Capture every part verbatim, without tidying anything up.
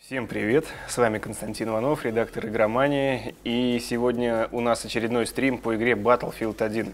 Всем привет! С вами Константин Иванов, редактор Игромании, и сегодня у нас очередной стрим по игре Battlefield один.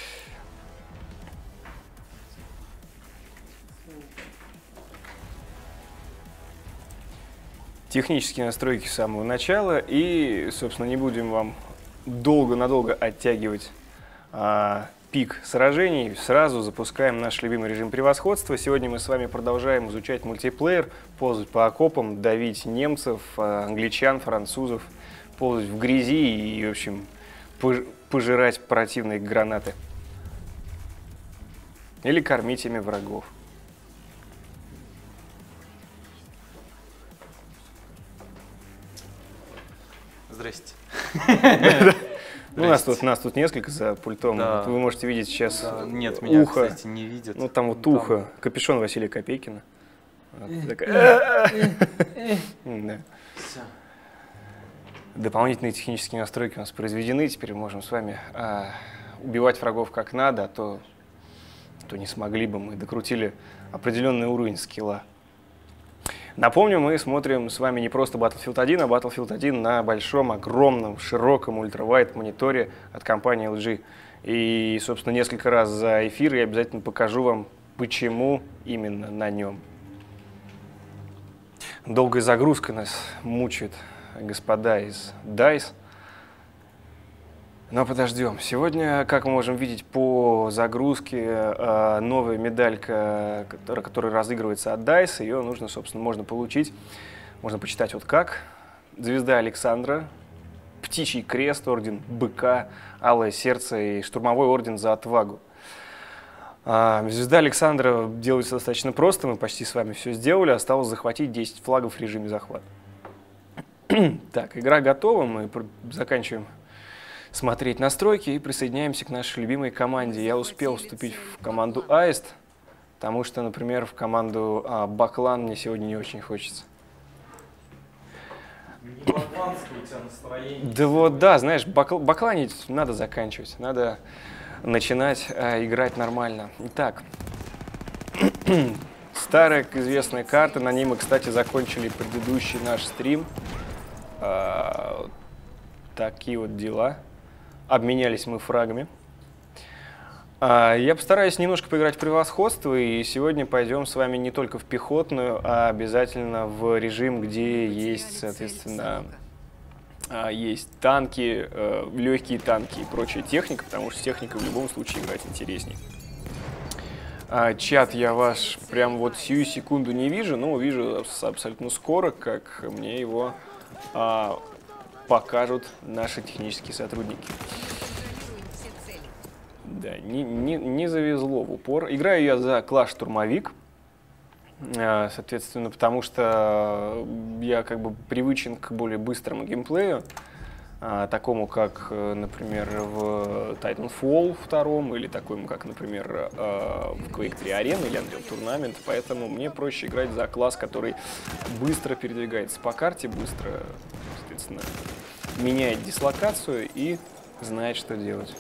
Технические настройки с самого начала, и, собственно, не будем вам долго-надолго оттягивать а, пик сражений. Сразу запускаем наш любимый режим превосходства. Сегодня мы с вами продолжаем изучать мультиплеер, ползать по окопам, давить немцев, англичан, французов, ползать в грязи и, в общем, пожирать противные гранаты. Или кормить ими врагов. Здрасте. Ну, нас тут, нас тут несколько за пультом. Да. Вот вы можете видеть сейчас Да, нет, меня, ухо. кстати, не видят. Ну, там вот Там. ухо. Капюшон Василия Копейкина. Вот такая. Да. Всё. Дополнительные технические настройки у нас произведены. Теперь мы можем с вами а, убивать врагов как надо, а то, то не смогли бы. Мы докрутили определенный уровень скилла. Напомню, мы смотрим с вами не просто Battlefield один, а Battlefield один на большом, огромном, широком ультравайд мониторе от компании эл джи. И, собственно, несколько раз за эфир я обязательно покажу вам, почему именно на нем. Долгая загрузка нас мучает, господа из дайс. Но подождем. Сегодня, как мы можем видеть по загрузке, новая медалька, которая, которая разыгрывается от дайс, ее нужно, собственно, можно получить. Можно почитать вот как. Звезда Александра, Птичий крест, орден Быка, Алое сердце и штурмовой орден за отвагу. Звезда Александра делается достаточно просто, мы почти с вами все сделали. Осталось захватить десять флагов в режиме захвата. Так, игра готова, мы заканчиваем смотреть настройки и присоединяемся к нашей любимой команде. Я успел вступить в команду Аист, потому что, например, в команду а, Баклан мне сегодня не очень хочется. Не бакланское у тебя настроение. Да вот, да, знаешь, бакл бакланить надо заканчивать, надо начинать а, играть нормально. Итак, старая известная карта, на ней мы, кстати, закончили предыдущий наш стрим. А, такие вот дела. Обменялись мы фрагами. А, я постараюсь немножко поиграть в превосходство, и сегодня пойдем с вами не только в пехотную, а обязательно в режим, где есть, соответственно, а, есть танки, э, легкие танки и прочая техника, потому что с техникой в любом случае играть интересней. А, чат я ваш прям вот сию секунду не вижу, но увижу абсолютно скоро, как мне его а, покажут наши технические сотрудники. Да, не, не, не завезло в упор. Играю я за класс штурмовик, соответственно, потому что я как бы привычен к более быстрому геймплею, такому как, например, в Titanfall два, или такому как, например, в Quake три Arena или Unreal Tournament, поэтому мне проще играть за класс, который быстро передвигается по карте, быстро, соответственно, меняет дислокацию и знает, что делать.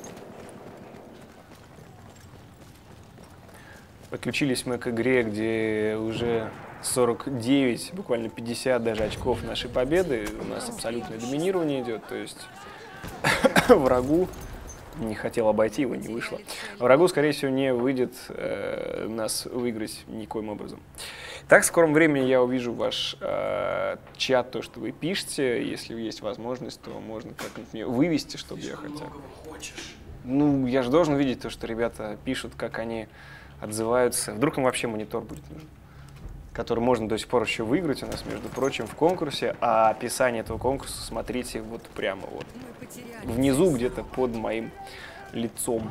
Подключились мы к игре, где уже сорок девять, буквально пятьдесят даже очков нашей победы. У нас абсолютное доминирование идет, то есть врагу, не хотел обойти, его не вышло. Врагу, скорее всего, не выйдет э, нас выиграть никоим образом. Так, в скором времени я увижу ваш э, чат, то, что вы пишете. Если есть возможность, то можно как-нибудь мне вывести, чтобы я хотя бы... Ну, я же должен видеть то, что ребята пишут, как они отзываются. Вдруг им вообще монитор будет нужен, который можно до сих пор еще выиграть у нас, между прочим, в конкурсе. А описание этого конкурса смотрите вот прямо вот внизу, где-то под моим лицом.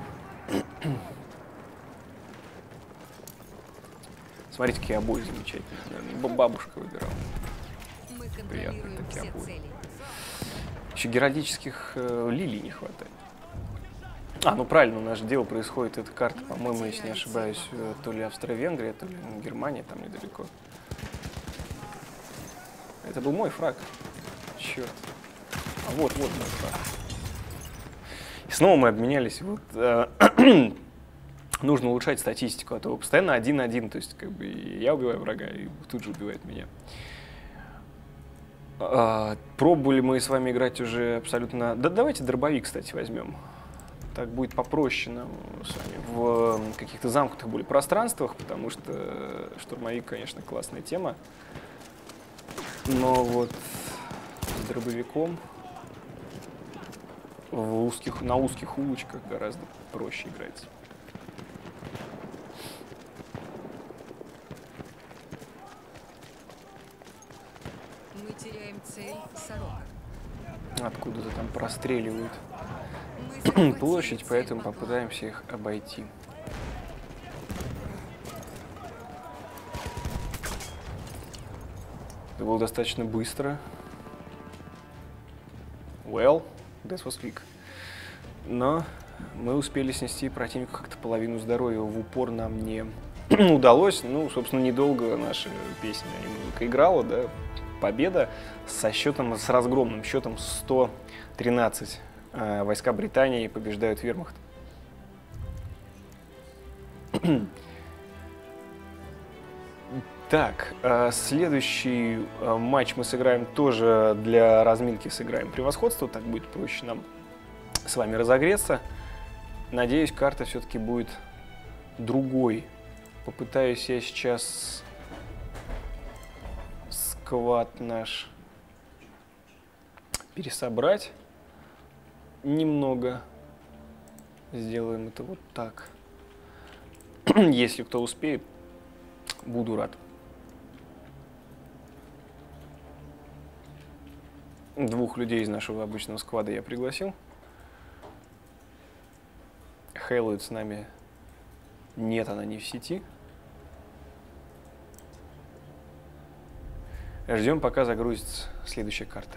Смотрите, какие обои замечательные. Бабушка выбирала. Приятные такие обои. Еще геральдических э, лилий не хватает. А, ну правильно, у нас же дело происходит, эта карта, по-моему, если не ошибаюсь, то ли Австро-Венгрия, то ли Германия, там недалеко. Это был мой фраг. Черт. А вот, вот мой фраг. И снова мы обменялись. Вот, э, нужно улучшать статистику, а то постоянно один-один, то есть как бы я убиваю врага, и тут же убивает меня. А, пробовали мы с вами играть уже абсолютно... Да давайте дробовик, кстати, возьмем. Так будет попроще нам с вами в каких-то замкнутых более пространствах, потому что штурмовик, конечно, классная тема. Но вот с дробовиком в узких, на узких улочках гораздо проще играть. Мы теряем цель Сорока. Откуда-то там простреливают Мы захватили площадь, цель поэтому Баклан. попытаемся их обойти. Это было достаточно быстро. Well, that was quick. Но мы успели снести противнику как-то половину здоровья. В упор нам не удалось. Ну, собственно, недолго наша песня и музыка играла, да. Победа со счетом, с разгромным счетом сто тринадцать. Э, войска Британии побеждают вермахт. Так, э, следующий э, матч мы сыграем тоже для разминки, сыграем превосходство, так будет проще нам с вами разогреться. Надеюсь, карта все-таки будет другой. Попытаюсь я сейчас сквад наш пересобрать немного. Сделаем это вот так. Если кто успеет, буду рад. Двух людей из нашего обычного сквада я пригласил. Хейлоид с нами нет, она не в сети. Ждем, пока загрузится следующая карта.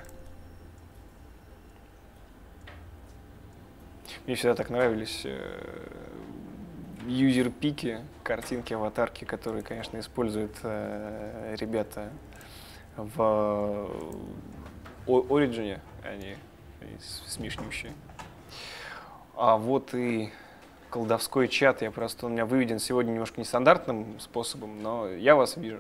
Мне всегда так нравились э, юзер-пики, картинки, аватарки, которые, конечно, используют э, ребята в Origin, они, они смешнющие. А вот и колдовской чат, я просто, он у меня выведен сегодня немножко нестандартным способом, но я вас вижу.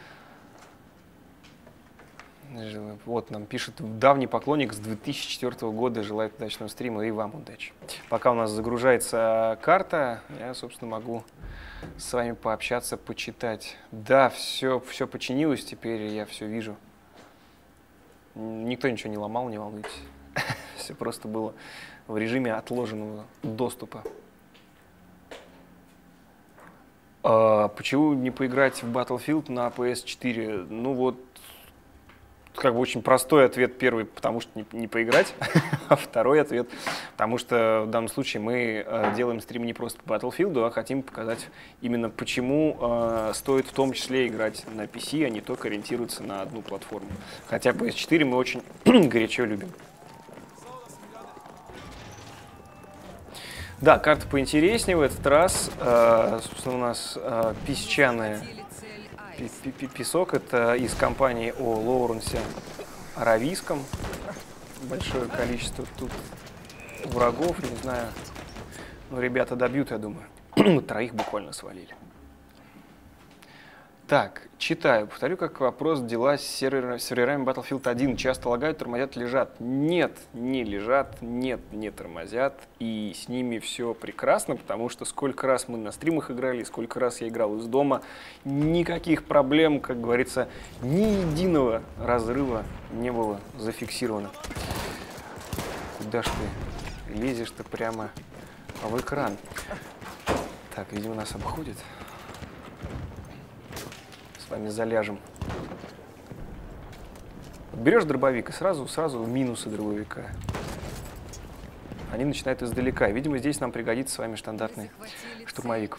Вот нам пишет давний поклонник с две тысячи четвёртого года, желает удачного стрима и вам удачи. Пока у нас загружается карта, я, собственно, могу с вами пообщаться, почитать. Да, все, все починилось, теперь я все вижу. Никто ничего не ломал, не волнуйтесь. Все просто было в режиме отложенного доступа. А почему не поиграть в Battlefield на пи эс четыре? Ну вот, как бы очень простой ответ. Первый, потому что не, не поиграть, а второй ответ, потому что в данном случае мы э, делаем стрим не просто по Battlefield, а хотим показать именно почему э, стоит в том числе играть на пи си, а не только ориентироваться на одну платформу. Хотя пи эс четыре мы очень горячо любим. Да, карта поинтереснее в этот раз. Э, собственно, у нас э, песчаная. Песок — это из компании о Лоуренсе Аравийском. Большое количество тут врагов, не знаю. Но ребята добьют, я думаю. Троих буквально свалили. Так, читаю. Повторю, как вопрос, дела с сервер, серверами Battlefield один. Часто лагают, тормозят, лежат. Нет, не лежат, нет, не тормозят. И с ними все прекрасно, потому что сколько раз мы на стримах играли, сколько раз я играл из дома, никаких проблем, как говорится, ни единого разрыва не было зафиксировано. Куда ж ты лезешь-то прямо в экран? Так, видимо, нас обходит. С вами заляжем. Берешь дробовик и сразу, сразу минусы дробовика. Они начинают издалека. Видимо, здесь нам пригодится с вами стандартный штурмовик.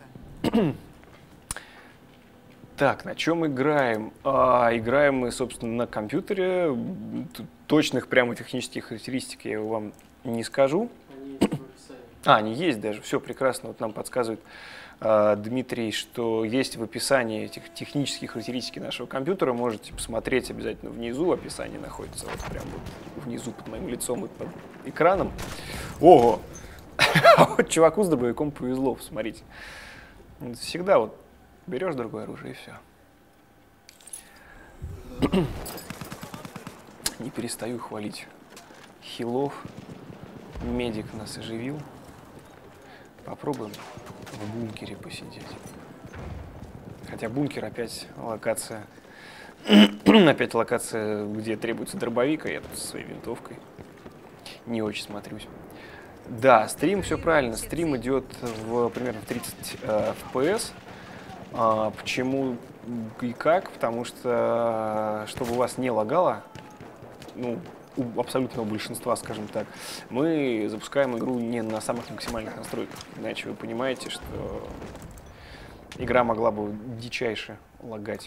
Так, на чем играем? А, играем мы, собственно, на компьютере. Точных прямо технических характеристик я вам не скажу. А, они есть даже. Все прекрасно. Вот нам подсказывает Дмитрий, что есть в описании этих технических характеристики нашего компьютера. Можете посмотреть обязательно внизу. Описание находится вот прямо вот внизу под моим лицом и под экраном. Ого! А вот чуваку с дробовиком повезло, смотрите. Всегда вот берешь другое оружие и все. Не перестаю хвалить хилов. Медик нас оживил. Попробуем в бункере посидеть. Хотя бункер опять локация. Опять локация, где требуется дробовик, а я тут со своей винтовкой. Не очень смотрюсь. Да, стрим, все правильно. Стрим идет в примерно в тридцать э, эф пи эс. А, почему и как? Потому что, чтобы у вас не лагало, ну, у абсолютного большинства, скажем так, мы запускаем игру не на самых максимальных настройках. Иначе вы понимаете, что игра могла бы дичайше лагать.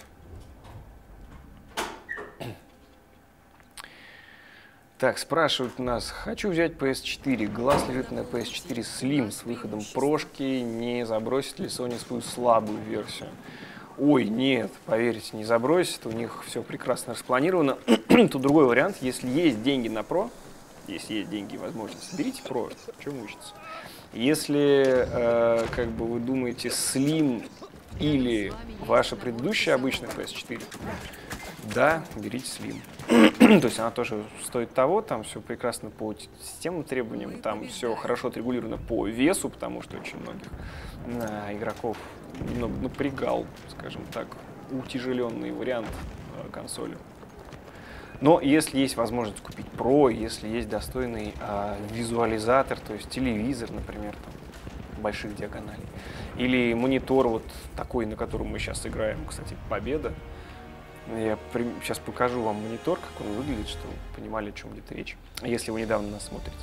Так, спрашивают нас, хочу взять пи эс четыре, глаз лежит на пи эс четыре Slim с выходом прошки, не забросит ли Sony свою слабую версию? Ой, нет, поверьте, не забросит, у них все прекрасно распланировано. Тут другой вариант, если есть деньги на Pro, если есть деньги и возможность, берите Pro, в чем учиться. Если, э, как бы вы думаете, Slim или ваша предыдущая обычная пи эс четыре, да, берите Slim. То есть она тоже стоит того, там все прекрасно по системным требованиям, там все хорошо отрегулировано по весу, потому что очень многих а, игроков ну, напрягал, скажем так, утяжеленный вариант а, консоли. Но если есть возможность купить Pro, если есть достойный а, визуализатор, то есть телевизор, например, там, больших диагоналей, или монитор вот такой, на котором мы сейчас играем, кстати, Победа. Я при... сейчас покажу вам монитор, как он выглядит, чтобы вы понимали, о чем идет речь, если вы недавно нас смотрите.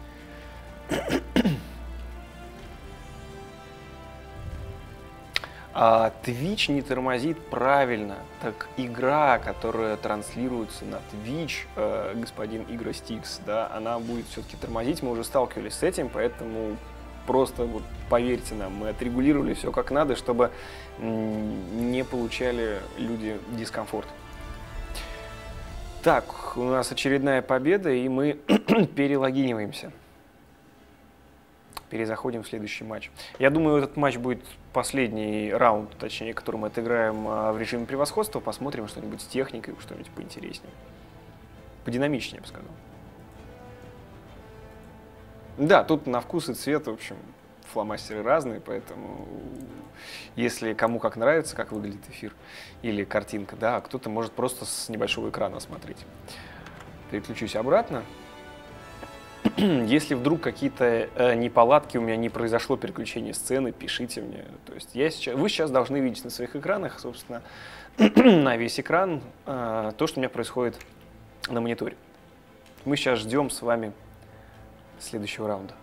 А Twitch не тормозит правильно. Так игра, которая транслируется на Twitch, э, господин Игростикс, да, она будет все-таки тормозить. Мы уже сталкивались с этим, поэтому просто вот поверьте нам, мы отрегулировали все как надо, чтобы не получали люди дискомфорт. Так, у нас очередная победа, и мы перелогиниваемся. Перезаходим в следующий матч. Я думаю, этот матч будет последний раунд, точнее, который мы отыграем в режиме превосходства. Посмотрим что-нибудь с техникой, что-нибудь поинтереснее. Подинамичнее, я бы сказал. Да, тут на вкус и цвет, в общем, фломастеры разные, поэтому если кому как нравится, как выглядит эфир или картинка, да, кто-то может просто с небольшого экрана смотреть. Переключусь обратно. Если вдруг какие-то э, неполадки у меня не произошло переключение сцены, пишите мне. То есть я сейчас, вы сейчас должны видеть на своих экранах, собственно, на весь экран э, то, что у меня происходит на мониторе. Мы сейчас ждем с вами следующего раунда.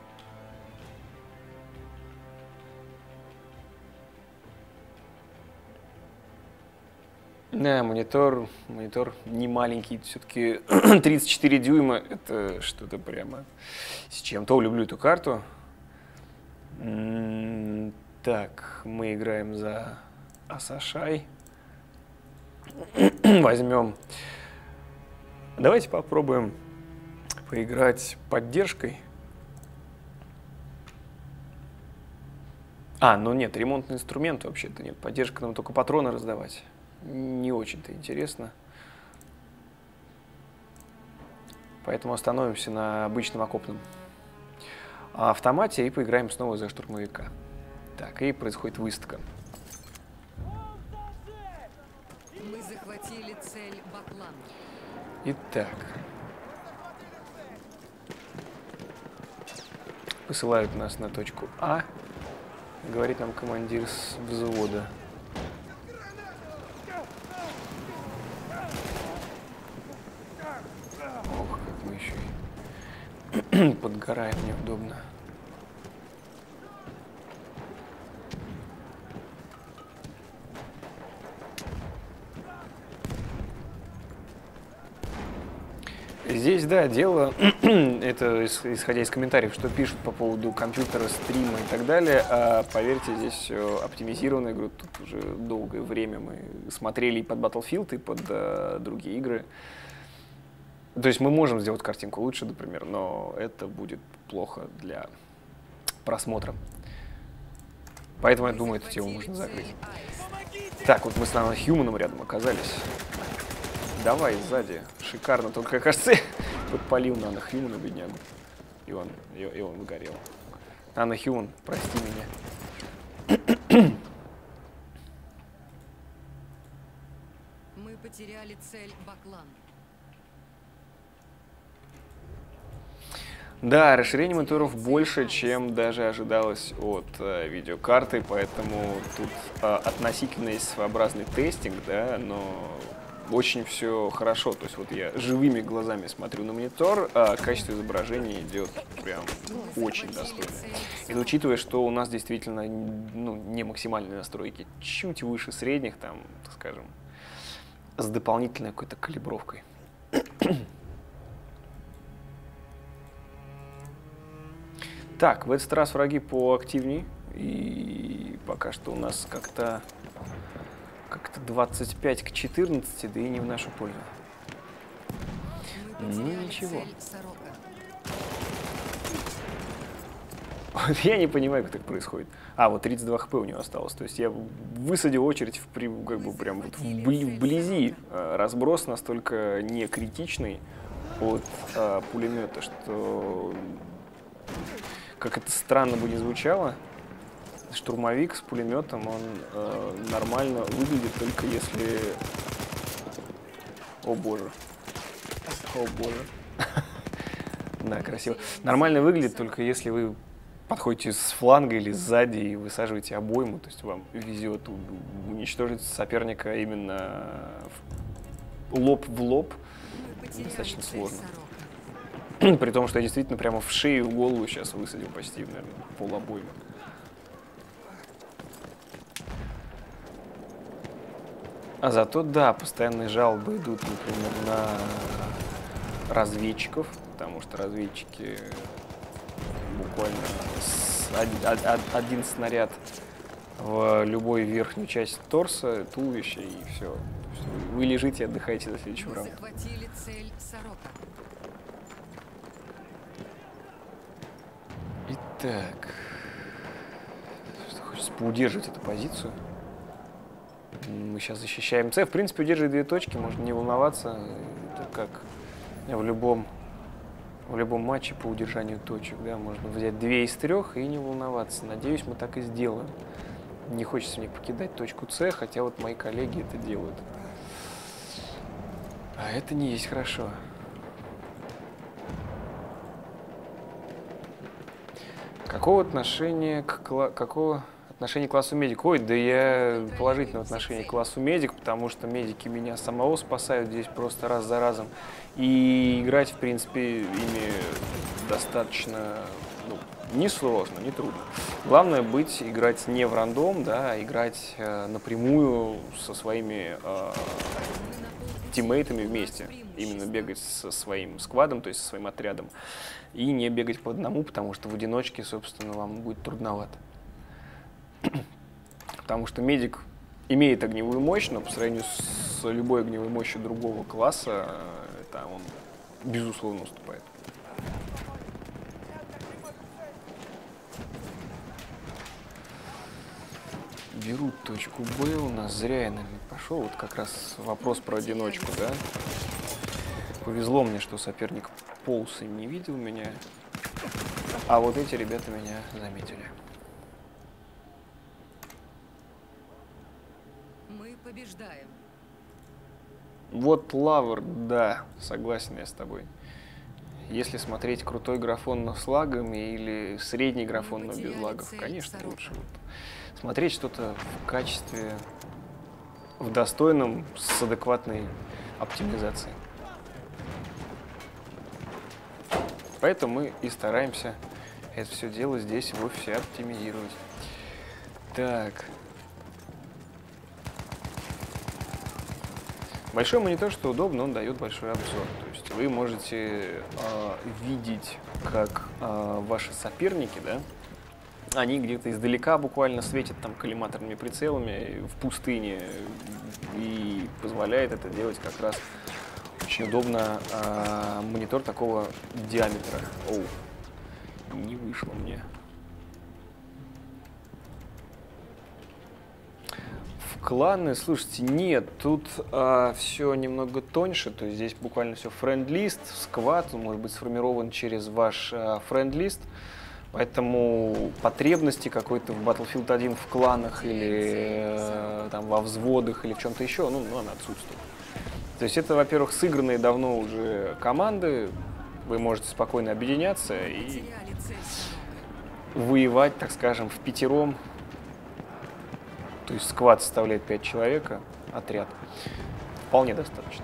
Да, монитор, монитор не маленький, все-таки тридцать четыре дюйма, это что-то прямо с чем-то. Люблю эту карту. М-м, так, мы играем за Асашай. Возьмем. Давайте попробуем поиграть поддержкой. А, ну нет, ремонтный инструмент вообще-то нет. Поддержка нам только патроны раздавать. Не очень-то интересно. Поэтому остановимся на обычном окопном автомате и поиграем снова за штурмовика. Так, и происходит выставка. Мы захватили цель Баклан. Итак. Посылают нас на точку А. Говорит нам командир с взвода. Ох, как мы еще и подгораем неудобно. Здесь, да, дело, это исходя из комментариев, что пишут по поводу компьютера, стрима и так далее, а поверьте, здесь все оптимизировано. Я говорю, тут уже долгое время мы смотрели и под Battlefield, и под а, другие игры. То есть мы можем сделать картинку лучше, например, но это будет плохо для просмотра. Поэтому я думаю, эту тему можно закрыть. Так, вот мы с нами Хьюманом рядом оказались. Давай, сзади. Шикарно. Только, кажется, подпалил Нано Хьюмана, беднягу. И он, и, и он выгорел. Нано Хьюман, прости меня. Мы потеряли цель Баклан. Да, расширение мониторов больше, чем даже ожидалось от э, видеокарты, поэтому тут э, относительно есть своеобразный тестинг, да, но очень все хорошо. То есть вот я живыми глазами смотрю на монитор, а качество изображения идет прям очень достойно. И учитывая, что у нас действительно ну, не максимальные настройки, чуть выше средних, там, так скажем, с дополнительной какой-то калибровкой. Так, в этот раз враги поактивней, и пока что у нас как-то как-то двадцать пять к четырнадцати, да и не в нашу пользу. Ну ничего. Вот я не понимаю, как так происходит. А, вот тридцать два хп у него осталось. То есть я высадил очередь в, при, как бы прям вот вбли, вблизи. Разброс настолько не критичный от а, пулемета, что... Как это странно бы не звучало, штурмовик с пулеметом, он э, нормально выглядит только если... О боже. О боже. Да, красиво. Нормально выглядит только если вы подходите с фланга или сзади и высаживаете обойму, то есть вам везет уничтожить соперника именно лоб в лоб. Достаточно сложно. При том, что я действительно прямо в шею, в голову сейчас высадил почти, наверное, пол обоймы. А зато, да, постоянные жалобы идут, например, на разведчиков, потому что разведчики буквально с один, один снаряд в любую верхнюю часть торса, туловища, и все. Вы лежите и отдыхаете до следующего раунда. Итак, что хочется поудерживать эту позицию. Мы сейчас защищаем С. В принципе, удерживать две точки, можно не волноваться. Это как в любом, в любом матче по удержанию точек. Да? Можно взять две из трех и не волноваться. Надеюсь, мы так и сделаем. Не хочется мне покидать точку С, хотя вот мои коллеги это делают. А это не есть хорошо. Какого отношения к кла... какого отношения к классу медик? Ой, да я положительного отношения к классу медик, потому что медики меня самого спасают здесь просто раз за разом. И играть, в принципе, ими достаточно ну, несложно, не трудно. Главное быть, играть не в рандом, да, а играть э, напрямую со своими э, тиммейтами вместе. Именно бегать со своим сквадом, то есть со своим отрядом. И не бегать по одному, потому что в одиночке, собственно, вам будет трудновато. Потому что медик имеет огневую мощь, но по сравнению с любой огневой мощью другого класса, это он, безусловно, уступает. Берут точку Б у нас. Зря я, наверное, пошел. Вот как раз вопрос про одиночку, да? Повезло мне, что соперник полз и не видел меня. А вот эти ребята меня заметили. Мы побеждаем. Вот лавр, да, согласен я с тобой. Если смотреть крутой графон, но с лагами, или средний графон, но без лагов, конечно, лучше вот смотреть что-то в качестве, в достойном, с адекватной оптимизацией. Поэтому мы и стараемся это все дело здесь в офисе оптимизировать. Так. Большой монитор, что удобно, он дает большой обзор. То есть вы можете э, видеть, как э, ваши соперники, да, они где-то издалека буквально светят там коллиматорными прицелами в пустыне, и позволяет это делать как раз очень удобно. Э, монитор такого диаметра. Оу, не вышло мне. кланы, слушайте, нет, тут а, все немного тоньше, то есть здесь буквально все френд-лист, сквад, он может быть сформирован через ваш а, френд-лист, поэтому потребности какой-то в Battlefield один в кланах или э, там во взводах или в чем-то еще, ну, ну, она отсутствует. То есть это, во-первых, сыгранные давно уже команды, вы можете спокойно объединяться и Потеряли цель. воевать, так скажем, в пятером. То есть сквад составляет пять человек, отряд. Вполне достаточно.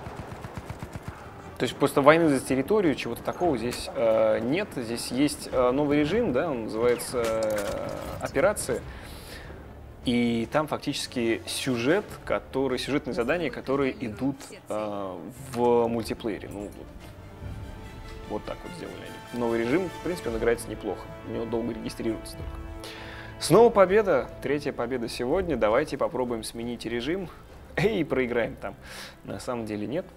То есть просто войны за территорию, чего-то такого здесь э, нет. Здесь есть э, новый режим, да, он называется э, операции. И там фактически сюжет, который, сюжетные задания, которые идут э, в мультиплеере. Ну, вот, вот так вот сделали они. Новый режим, в принципе, он играется неплохо. У него долго регистрируется только. Снова победа, третья победа сегодня. Давайте попробуем сменить режим и проиграем там. На самом деле нет.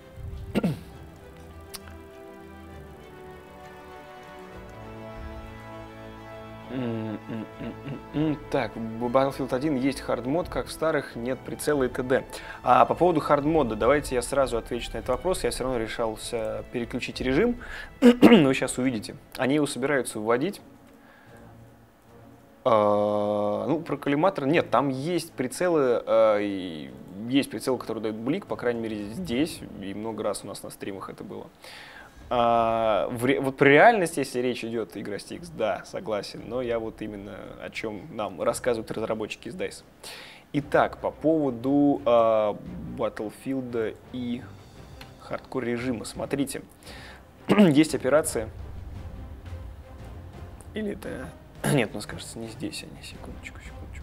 Так, в Battlefield один есть хард-мод, как в старых, нет прицела и т.д. А по поводу хард-мода, давайте я сразу отвечу на этот вопрос. Я все равно решался переключить режим, но вы сейчас увидите. Они его собираются вводить. А, ну, про коллиматор нет, там есть прицелы, а, и есть прицелы, которые дают блик, по крайней мере здесь, и много раз у нас на стримах это было. А, в ре, вот при реальности, если речь идет о игре Стикс, да, согласен, но я вот именно о чем нам рассказывают разработчики из дайс. Итак, по поводу а, Battlefield и хардкор режима, смотрите, есть операция, или это... Нет, ну кажется, не здесь они. Секундочку, секундочку.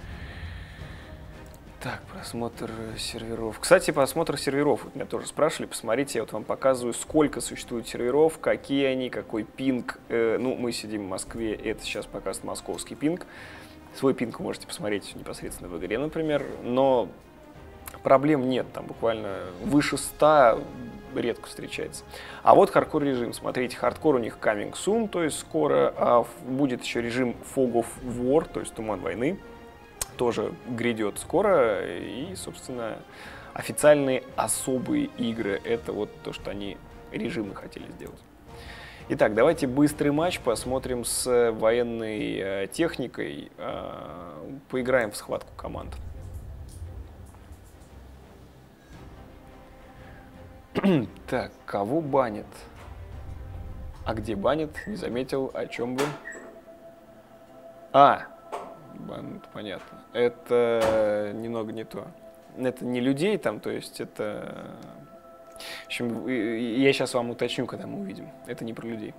Так, просмотр серверов. Кстати, просмотр серверов. Вот меня тоже спрашивали. Посмотрите, я вот вам показываю, сколько существует серверов, какие они, какой пинг. Э, ну, мы сидим в Москве, это сейчас показывает московский пинг. Свой пинг вы можете посмотреть непосредственно в игре, например. Но проблем нет, там буквально выше ста редко встречается. А вот хардкор режим. Смотрите, хардкор у них coming soon, то есть скоро. А будет еще режим Fog of War, то есть туман войны. Тоже грядет скоро. И, собственно, официальные особые игры. Это вот то, что они режимы хотели сделать. Итак, давайте быстрый матч посмотрим с военной э, техникой. Э, поиграем в схватку команд. Так, кого банит? А где банит? Не заметил, о чем вы? А, банит, понятно. Это немного не то. Это не людей там, то есть это... В общем, я сейчас вам уточню, когда мы увидим. Это не про людей.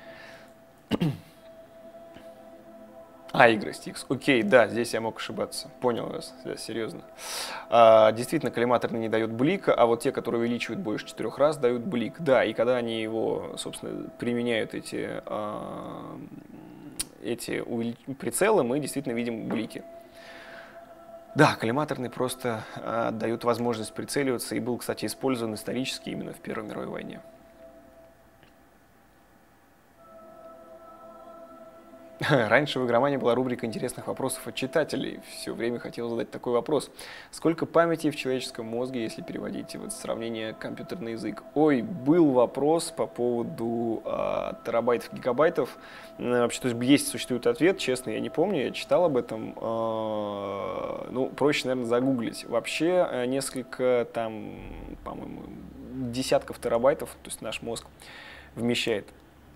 А, игры Стикс. Окей, да, здесь я мог ошибаться. Понял вас, да, серьезно. А, действительно, коллиматорный не дает блика, а вот те, которые увеличивают больше четырех раз, дают блик. Да, и когда они его, собственно, применяют, эти, а, эти прицелы, мы действительно видим блики. Да, коллиматорный просто а, дает возможность прицеливаться и был, кстати, использован исторически именно в Первой мировой войне. Раньше в игромании была рубрика интересных вопросов от читателей. Все время хотел задать такой вопрос. Сколько памяти в человеческом мозге, если переводить вот сравнение компьютерный язык? Ой, был вопрос по поводу э, терабайтов, гигабайтов. Вообще, то есть есть, существует ответ, честно, я не помню, я читал об этом. Э, ну, проще, наверное, загуглить. Вообще, э, несколько там, по-моему, десятков терабайтов, то есть наш мозг вмещает.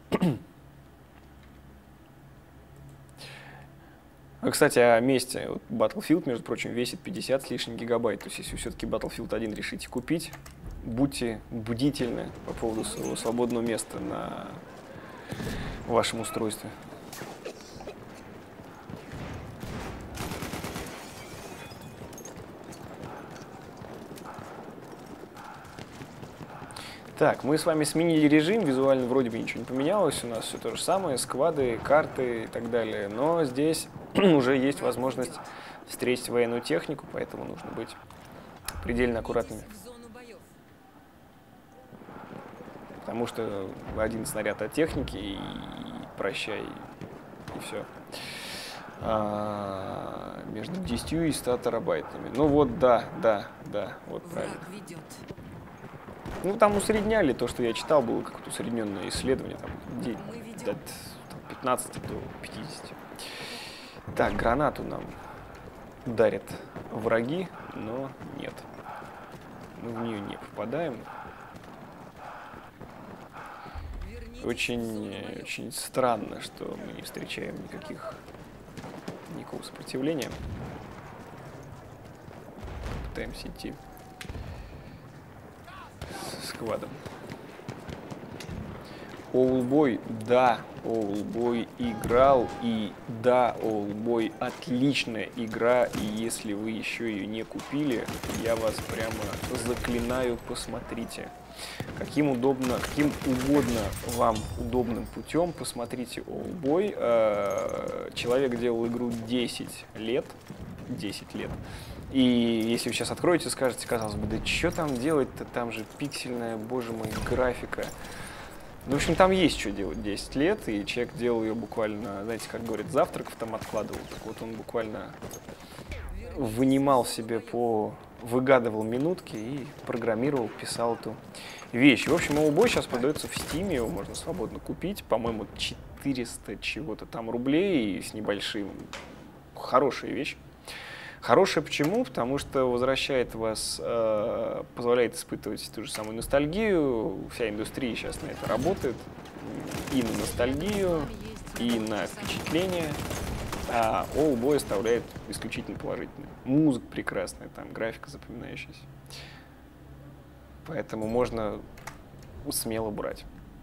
Кстати, о месте. Вот Battlefield, между прочим, весит пятьдесят с лишним гигабайт. То есть, если вы все-таки Battlefield один решите купить, будьте бдительны по поводу своего свободного места на вашем устройстве. Так, мы с вами сменили режим, визуально вроде бы ничего не поменялось, у нас все то же самое, сквады, карты и так далее, но здесь уже есть возможность встретить военную технику, поэтому нужно быть предельно аккуратными. Потому что один снаряд от техники и прощай, и все. А, Между десятью и ста терабайтами. Ну вот, да, да, да, вот правильно. Враг ведет. Ну, там усредняли, то, что я читал, было какое-то усредненное исследование, там, где- Мы ведем. от там, пятнадцати до пятидесяти. Так, гранату нам дарят враги, но нет. Мы в нее не попадаем. Вернитесь в Очень, зону боёв. очень странно, что мы не встречаем никаких, никакого сопротивления. Пытаемся идти с сквадом. Оулбой, да, Оулбой играл, и да, Оулбой отличная игра, и если вы еще ее не купили, я вас прямо заклинаю, посмотрите. Каким удобно, каким угодно вам удобным путем, посмотрите Оулбой. Э, Человек делал игру десять лет, десять лет. И если вы сейчас откроете, скажете, казалось бы, да что там делать-то, там же пиксельная, боже мой, графика. Ну, в общем, там есть что делать десять лет, и человек делал ее буквально, знаете, как говорят, завтраков там откладывал. Так вот он буквально вынимал себе по... выгадывал минутки и программировал, писал эту вещь. В общем, Оулбой сейчас продается в Стиме, его можно свободно купить. По-моему, четыреста чего-то там рублей с небольшим. Хорошая вещь. Хорошая почему? Потому что возвращает вас, э, позволяет испытывать ту же самую ностальгию. Вся индустрия сейчас на это работает. И на ностальгию, и на впечатление. А Оулбой оставляет исключительно положительное. Музыка прекрасная, там графика запоминающаяся. Поэтому можно смело брать.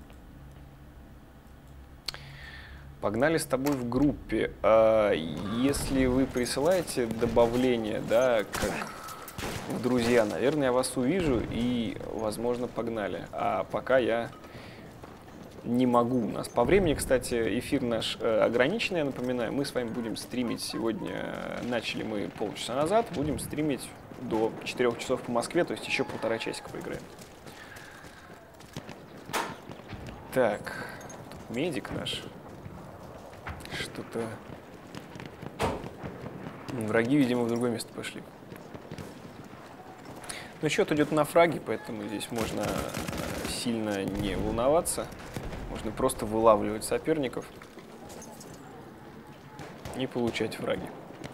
Погнали с тобой в группе. А если вы присылаете добавление, да, как в друзья, наверное, я вас увижу и, возможно, погнали. А пока я не могу. У нас по времени, кстати, эфир наш э, ограниченный, я напоминаю. Мы с вами будем стримить сегодня, начали мы полчаса назад, будем стримить до четырёх часов по Москве, то есть еще полтора часика поиграем. Так, тут медик наш. Что-то... Враги, видимо, в другое место пошли. Ну, счет идет на фраги, поэтому здесь можно сильно не волноваться. Можно просто вылавливать соперников и получать фраги.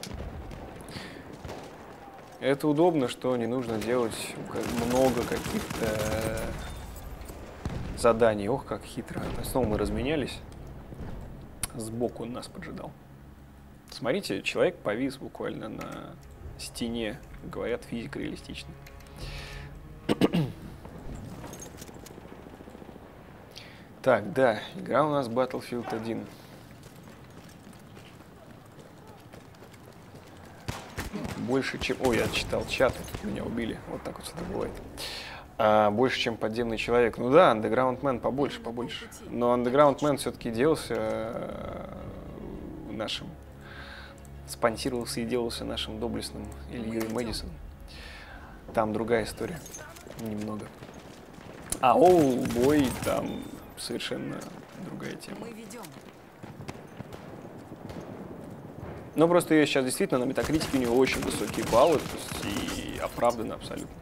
Это удобно, что не нужно делать много каких-то заданий. Ох, как хитро. Снова мы разменялись. Сбоку он нас поджидал. Смотрите, человек повис буквально на стене. Говорят, физика реалистичная. Так, да, игра у нас Battlefield один. Больше, чем... Ой, я читал чат, тут меня убили. Вот так вот всегда бывает. А, больше, чем подземный человек. Ну да, Underground Man побольше, побольше. Но Underground Man все-таки делался э, нашим... спонсировался и делался нашим доблестным Ильей Мэдисоном. Там другая история. Немного. А Оулбой там совершенно другая тема. Мы ведем. Но просто я сейчас действительно на метакритике у него очень высокие баллы, то есть и оправданно абсолютно.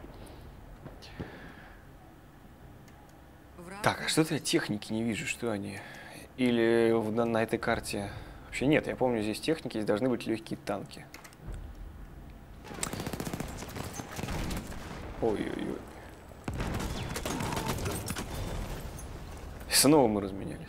Враг Так, а что-то я техники не вижу, что они? Или в- на, на этой карте... Вообще нет, я помню, здесь техники, здесь должны быть легкие танки. Ой-ой-ой. Снова мы разменялись.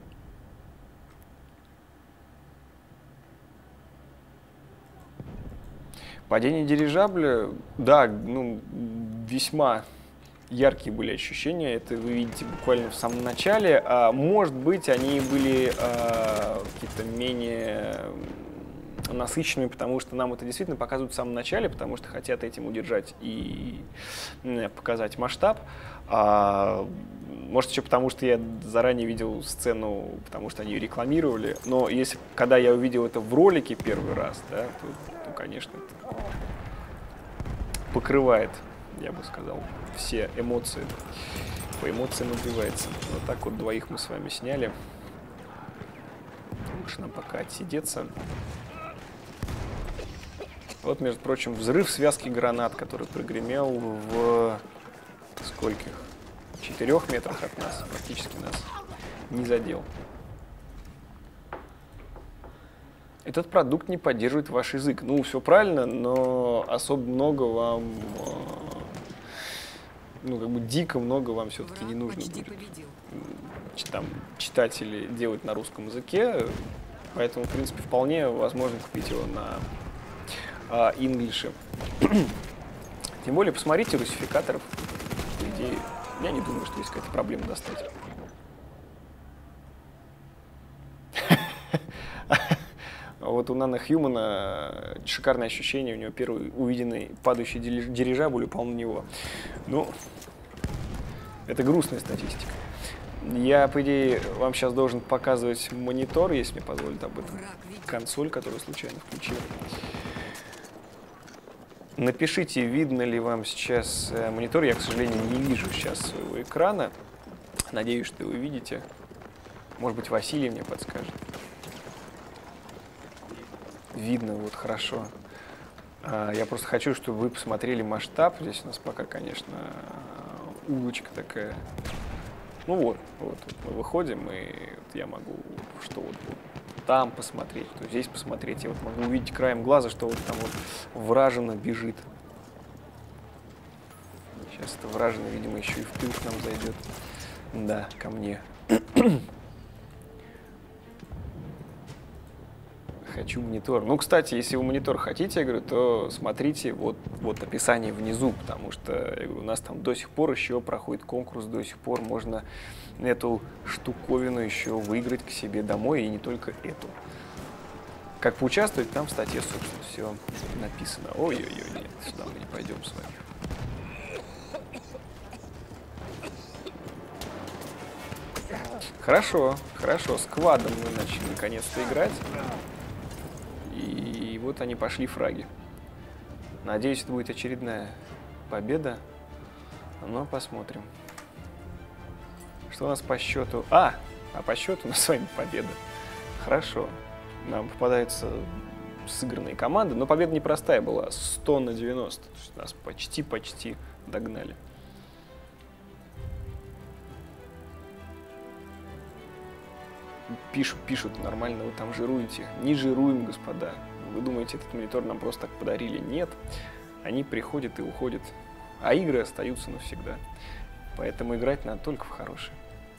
Падение дирижабля, да, ну, весьма яркие были ощущения. Это вы видите буквально в самом начале. А, может быть, они были а, какие-то менее насыщенными, потому что нам это действительно показывают в самом начале, потому что хотят этим удержать и м, показать масштаб. А, может, еще потому, что я заранее видел сцену, потому что они ее рекламировали. Но если, когда я увидел это в ролике первый раз, да, то, то, конечно, это покрывает, я бы сказал, все эмоции. По эмоциям отбивается. Вот так вот двоих мы с вами сняли. Лучше нам пока отсидеться. Вот, между прочим, взрыв связки гранат, который прогремел в скольких? Четырех метрах от нас, практически нас не задел. Этот продукт не поддерживает ваш язык. Ну, все правильно, но особо много вам, ну, как бы дико много вам все-таки не нужно будет там читать или делать на русском языке. Поэтому, в принципе, вполне возможно купить его на а, инглише. Тем более, посмотрите русификаторов. По идее, я не думаю, что есть какая-то проблема достать. Вот у нанохьюмана шикарное ощущение, у него первый увиденный падающий дирижабль упал на него. Ну, это грустная статистика. Я, по идее, вам сейчас должен показывать монитор, если мне позволит об этом. Консоль, которую случайно включил. Напишите, видно ли вам сейчас монитор. Я, к сожалению, не вижу сейчас своего экрана. Надеюсь, что вы видите. Может быть, Василий мне подскажет. Видно, вот хорошо. Я просто хочу, чтобы вы посмотрели масштаб. Здесь у нас пока, конечно, улочка такая. Ну вот, вот, вот мы выходим, и вот я могу что вот, вот там посмотреть, то здесь посмотреть. Я вот могу увидеть краем глаза, что вот там вот вражина бежит. Сейчас это вражина, видимо, еще и в тыл к нам зайдет. Да, ко мне. Хочу монитор. Ну, кстати, если вы монитор хотите, я говорю, то смотрите вот, вот описание внизу, потому что, я говорю, у нас там до сих пор еще проходит конкурс, до сих пор можно эту штуковину еще выиграть к себе домой, и не только эту. Как поучаствовать, там в статье, собственно, все написано. Ой-ой-ой, нет, сюда мы не пойдем с вами. Хорошо, хорошо, с квадом мы начали наконец-то играть. И вот они пошли фраги. Надеюсь, это будет очередная победа. Но посмотрим. Что у нас по счету? А, а по счету у нас с вами победа. Хорошо. Нам попадаются сыгранные команды, но победа непростая была. сто на девяносто. То есть нас почти-почти догнали. Пишут, пишут, нормально вы там жируете. Не жируем, господа. Вы думаете, этот монитор нам просто так подарили? Нет. Они приходят и уходят. А игры остаются навсегда. Поэтому играть надо только в хорошие.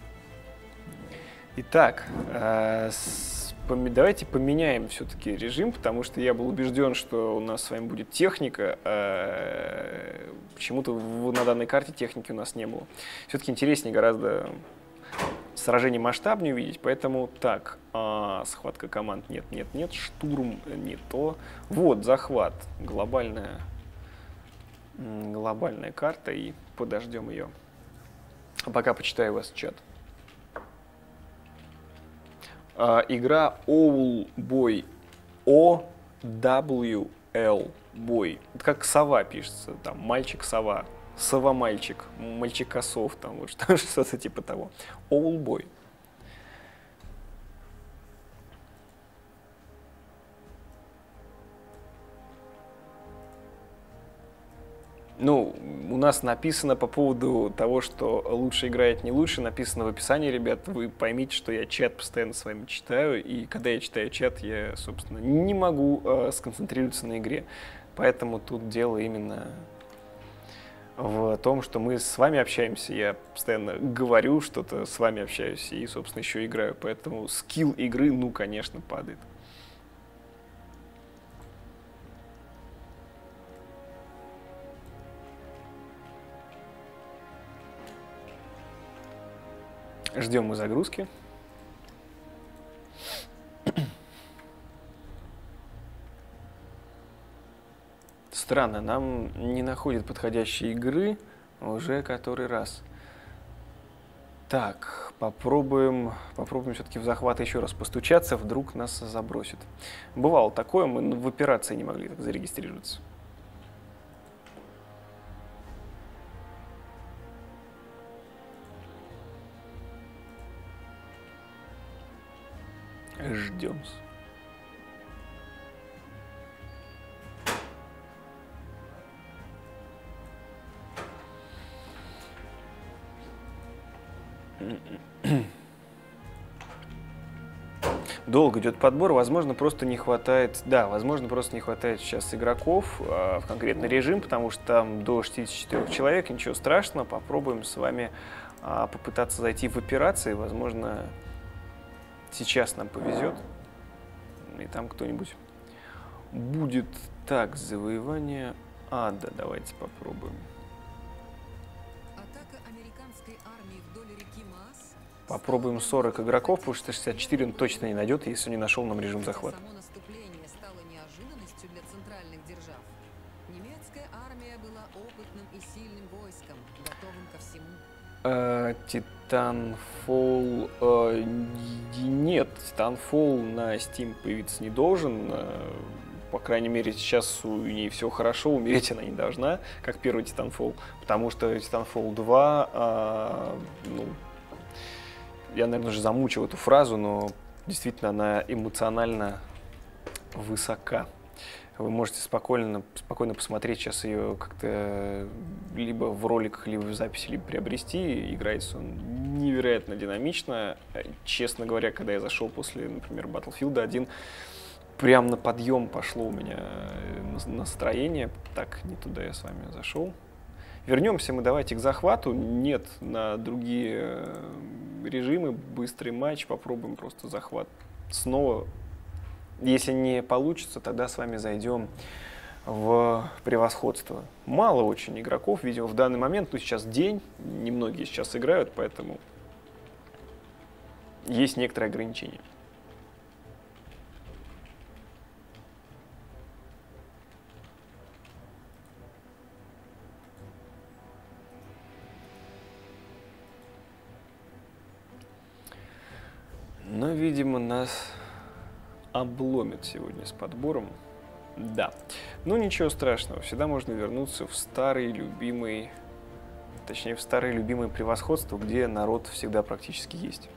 Итак, э, с, пом, давайте поменяем все-таки режим, потому что я был убежден, что у нас с вами будет техника. Э, почему-то на данной карте техники у нас не было. Все-таки интереснее гораздо сражение масштабнее увидеть, поэтому так, а, схватка команд нет, нет, нет, штурм не то. Вот, захват, глобальная, глобальная карта, и подождем ее. А пока почитаю вас чат. А, игра Owlboy, о дабл ю эл, бой. Это как сова пишется, там, мальчик-сова. Сова-мальчик, мальчик-косов, там вот что-то типа того. Owlboy. Ну, у нас написано по поводу того, что лучше играет не лучше, написано в описании, ребят, вы поймите, что я чат постоянно с вами читаю, и когда я читаю чат, я, собственно, не могу э, сконцентрироваться на игре. Поэтому тут дело именно в том, что мы с вами общаемся, я постоянно говорю что-то, с вами общаюсь и, собственно, еще играю, поэтому скилл игры, ну, конечно, падает. Ждем мы загрузки. Странно, нам не находят подходящей игры уже который раз. Так, попробуем, попробуем все-таки в захват еще раз постучаться, вдруг нас забросит. Бывало такое, мы в операции не могли так зарегистрироваться. Ждем. Долго идет подбор, возможно, просто не хватает, да, возможно, просто не хватает сейчас игроков э, в конкретный режим, потому что там до шестидесяти четырёх человек, ничего страшного, попробуем с вами э, попытаться зайти в операции, возможно, сейчас нам повезет, и там кто-нибудь будет. Так, завоевание ада, давайте попробуем. Атака американской армии вдоль реки Маас. Попробуем сорок игроков, потому что шестьдесят четыре он точно не найдет, если не нашел нам режим захвата. Само наступление стало неожиданностью для центральных держав. Немецкая армия была опытным и сильным войском, готовым ко всему. Э, Titanfall... э, нет, Titanfall на Steam появиться не должен. э, По крайней мере, сейчас у нее все хорошо, умереть она не должна, как первый Titanfall. Потому что Titanfall два, э, ну, я, наверное, уже замучил эту фразу, но действительно она эмоционально высока. Вы можете спокойно, спокойно посмотреть сейчас ее как-то либо в роликах, либо в записи, либо приобрести. Играется он невероятно динамично. Честно говоря, когда я зашел после, например, Battlefield один, прям на подъем пошло у меня настроение. Так, не туда я с вами зашел. Вернемся мы давайте к захвату. Нет, на другие режимы, быстрый матч. Попробуем просто захват снова. Если не получится, тогда с вами зайдем в превосходство. Мало очень игроков, видимо, в данный момент. Ну, сейчас день, немногие сейчас играют, поэтому есть некоторые ограничения. Но, видимо, нас обломят сегодня с подбором. Да. Ну, ничего страшного. Всегда можно вернуться в старый любимый, точнее, в старое любимое превосходство, где народ всегда практически есть.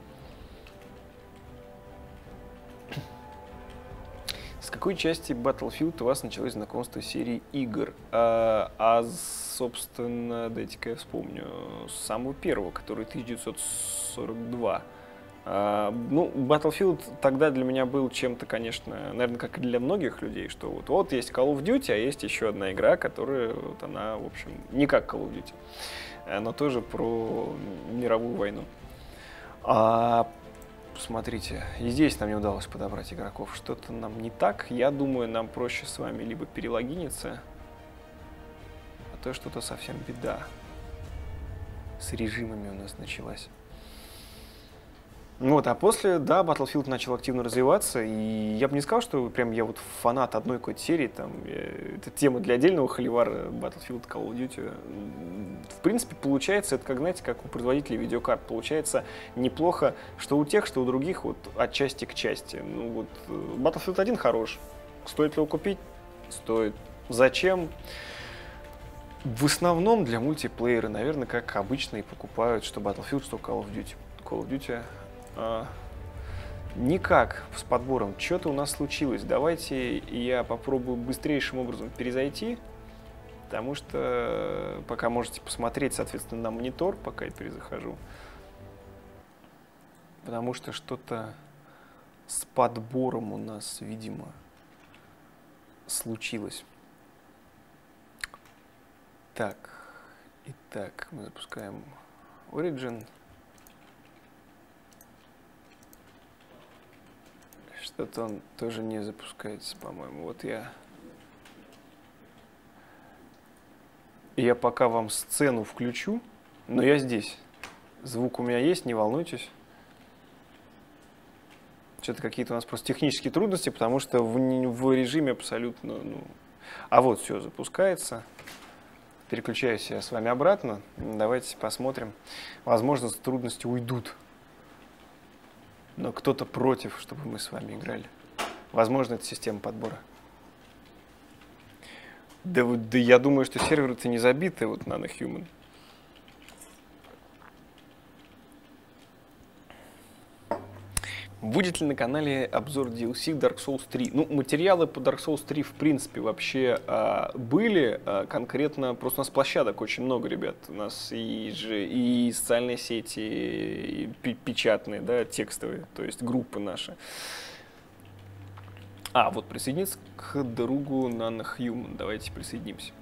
С какой части Battlefield у вас началось знакомство с серией игр? А, а собственно, дайте-ка я вспомню. С самого первого, который тысяча девятьсот сорок два. Uh, ну, Battlefield тогда для меня был чем-то, конечно, наверное, как и для многих людей, что вот, вот есть Call of Duty, а есть еще одна игра, которая, вот она, в общем, не как Call of Duty, но тоже про мировую войну. А, смотрите, и здесь нам не удалось подобрать игроков, что-то нам не так. Я думаю, нам проще с вами либо перелогиниться, а то что-то совсем беда с режимами у нас началась. Вот, а после, да, Battlefield начал активно развиваться, и я бы не сказал, что прям я вот фанат одной какой-то серии, там, это тема для отдельного холивара, Battlefield, Call of Duty. В принципе, получается, это как, знаете, как у производителей видеокарт, получается неплохо, что у тех, что у других, вот, от части к части. Ну, вот, Battlefield один хорош, стоит ли его купить? Стоит. Зачем? В основном для мультиплеера, наверное, как обычно и покупают, что Battlefield, что Call of Duty. Call of Duty... А, никак с подбором. Что-то у нас случилось. Давайте я попробую быстрейшим образом перезайти, потому что пока можете посмотреть, соответственно, на монитор, пока я перезахожу. Потому что что-то с подбором у нас, видимо, случилось. Так, итак, мы запускаем Origin. Что-то он тоже не запускается, по-моему. Вот я... Я пока вам сцену включу, но я здесь. Звук у меня есть, не волнуйтесь. Что-то какие-то у нас просто технические трудности, потому что в, в режиме абсолютно... Ну... А вот все, запускается. Переключаюсь я с вами обратно. Давайте посмотрим. Возможно, трудности уйдут. Но кто-то против, чтобы мы с вами играли. Возможно, это система подбора. Да, да я думаю, что серверы-то не забиты, вот NanoHuman. Будет ли на канале обзор ди эл си Dark Souls три? Ну, материалы по Dark Souls три в принципе вообще а, были, а, конкретно просто у нас площадок очень много, ребят. У нас и, же, и социальные сети, и печатные, да, текстовые, то есть группы наши. А, вот присоединиться к другу NanoHuman. Давайте присоединимся.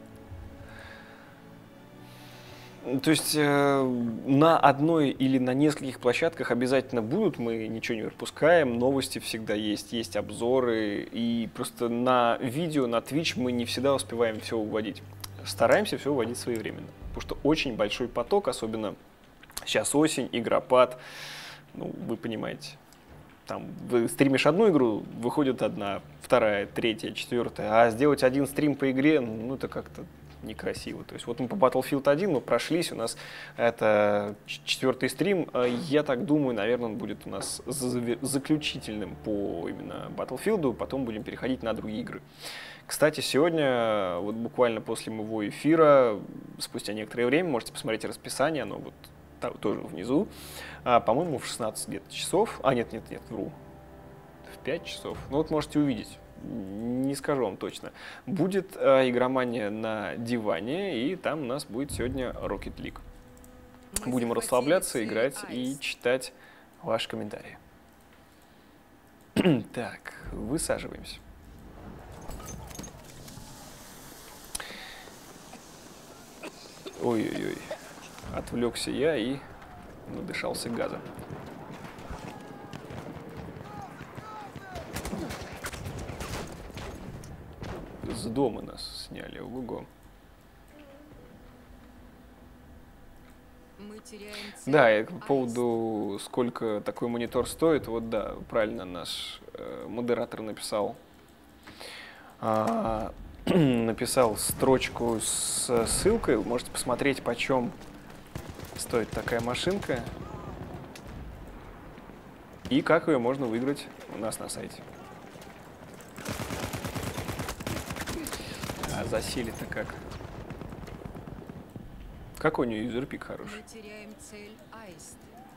То есть э, на одной или на нескольких площадках обязательно будут, мы ничего не пропускаем, новости всегда есть, есть обзоры, и просто на видео, на Twitch мы не всегда успеваем все уводить. Стараемся все уводить своевременно, потому что очень большой поток, особенно сейчас осень, игропад, ну, вы понимаете. Там вы стримишь одну игру, выходит одна, вторая, третья, четвертая, а сделать один стрим по игре, ну, это как-то некрасиво. То есть вот мы по Battlefield один мы прошлись, у нас это четвертый стрим, я так думаю, наверное, он будет у нас заключительным по именно Battlefield, потом будем переходить на другие игры. Кстати, сегодня, вот буквально после моего эфира, спустя некоторое время, можете посмотреть расписание, оно вот тоже внизу, а, по-моему, в шестнадцать где-то часов, а нет, нет, нет, вру, в пять часов, ну вот можете увидеть. Не скажу вам точно. Будет э, игромания на диване, и там у нас будет сегодня Rocket League. Мы Будем расслабляться, играть и читать ваши комментарии. Так, высаживаемся. Ой-ой-ой. Отвлекся я и надышался газом. С дома нас сняли, ого-го. Да, и по поводу, сколько такой монитор стоит, вот да, правильно наш э, модератор написал. А, написал строчку с ссылкой, можете посмотреть, почем стоит такая машинка и как ее можно выиграть у нас на сайте. А засели-то как? Какой у нее юзерпик хороший? Мы теряем цель Аист.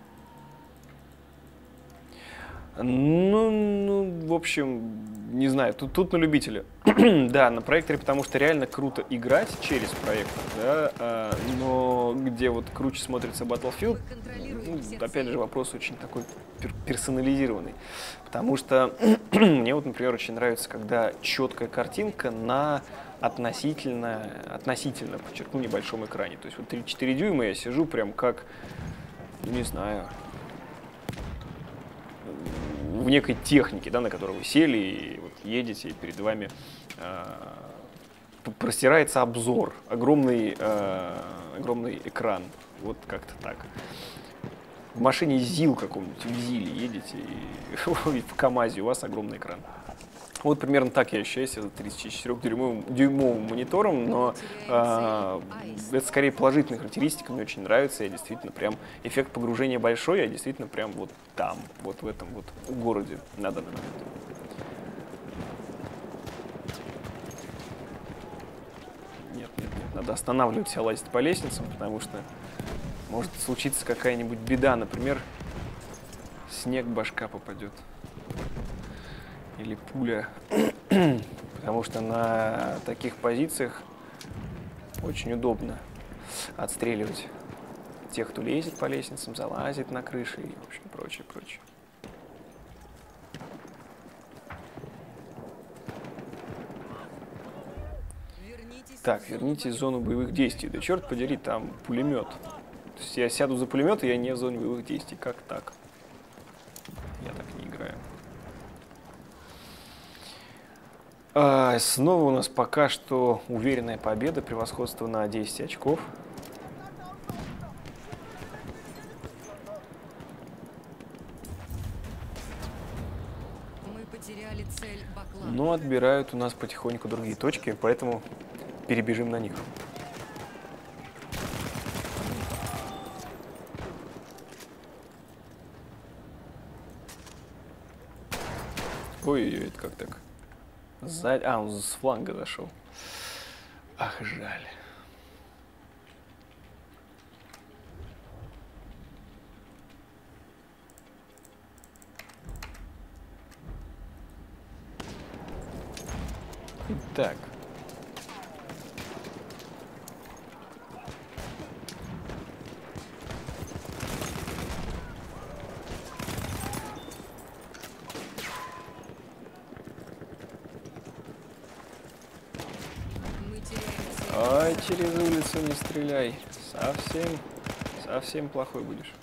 Ну, ну, в общем, не знаю, тут, тут на любителя. Да, на проекторе, потому что реально круто играть через проектор, да, а, но где вот круче смотрится Battlefield, ну, опять же, вопрос очень такой пер персонализированный. Потому что мне вот, например, очень нравится, когда четкая картинка на относительно, относительно, подчеркну, небольшом экране. То есть вот три-четыре дюйма я сижу прям как, не знаю, в некой технике, да, на которой вы сели и вот едете, и перед вами э, простирается обзор, огромный, э, огромный экран, вот как-то так. В машине ЗИЛ каком-нибудь, в ЗИЛе едете, и в КамАЗе у вас огромный экран. Вот примерно так я ощущаю себя за тридцать четырёхдюймовым монитором, но э, это скорее положительная характеристика, мне очень нравится, я действительно прям, эффект погружения большой, я действительно прям вот там, вот в этом вот городе на данный момент. Нет, нет, нет, надо останавливаться, лазить по лестницам, потому что может случиться какая-нибудь беда, например, снег в башка попадет. Или пуля, потому что на таких позициях очень удобно отстреливать тех, кто лезет по лестницам, залазит на крыши и, в общем, прочее, прочее. Так, вернитесь в зону боевых действий. Да черт подери, там пулемет. То есть я сяду за пулемет, и я не в зоне боевых действий. Как так? Я так не играю. А, снова у нас пока что уверенная победа, превосходство на десять очков. Мы потеряли цель Баклан. Но отбирают у нас потихоньку другие точки, поэтому перебежим на них. Ой-ой-ой, это как так? Сзади... А, он с фланга зашел. Ах, жаль. Так. Мы теряем цель. Ай, через улицу не стреляй. Совсем, совсем плохой будешь.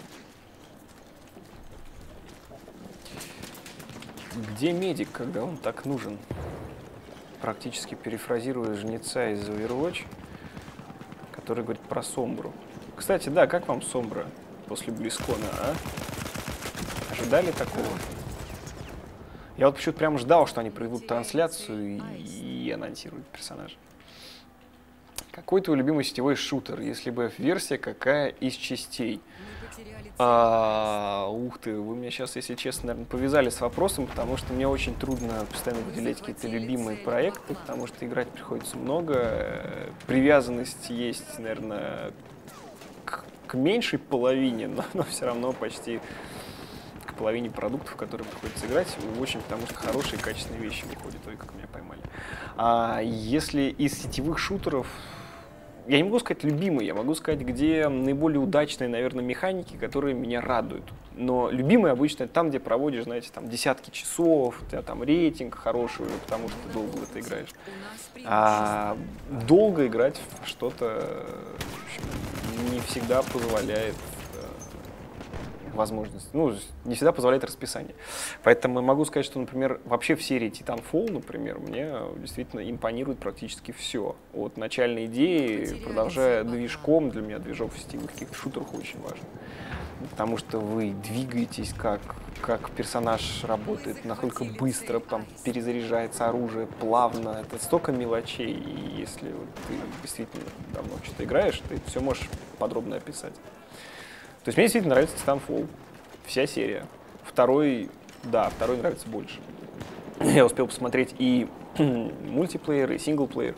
Где медик, когда он так нужен? Практически перефразируя жнеца из Overwatch, который говорит про Сомбру. Кстати, да, как вам Сомбра после Близкона, а? Ожидали такого? Я вот почему-то прям ждал, что они проведут трансляцию и, и анонсируют персонажа. Какой твой любимый сетевой шутер? Если бы версия, какая из частей? Мы потеряли цель. А, ух ты, вы меня сейчас, если честно, наверное, повязали с вопросом, потому что мне очень трудно постоянно выделять какие-то любимые проекты, потому что играть приходится много. э, Привязанность есть, наверное, к, к меньшей половине, но, но все равно почти к половине продуктов, которые приходится играть, очень, потому что хорошие, качественные вещи выходят, ой, как меня поймали. А если из сетевых шутеров, я не могу сказать любимый, я могу сказать, где наиболее удачные, наверное, механики, которые меня радуют. Но любимый обычно там, где проводишь, знаете, там десятки часов, у тебя там рейтинг хороший, уже потому что долго в это играешь. У нас преимущество. А долго играть в что-то, в общем, не всегда позволяет возможность, ну, не всегда позволяет расписание. Поэтому могу сказать, что, например, вообще в серии Titanfall, например, мне действительно импонирует практически все. От начальной идеи, продолжая движком, для меня движок в сетевых каких-то шутерах очень важен. Потому что вы двигаетесь, как, как персонаж работает, насколько быстро там перезаряжается оружие, плавно. Это столько мелочей, и если вот ты действительно давно что-то играешь, ты все можешь подробно описать. То есть мне действительно нравится Titanfall, вся серия. Второй, да, второй нравится больше. Я успел посмотреть и мультиплеер, и синглплеер.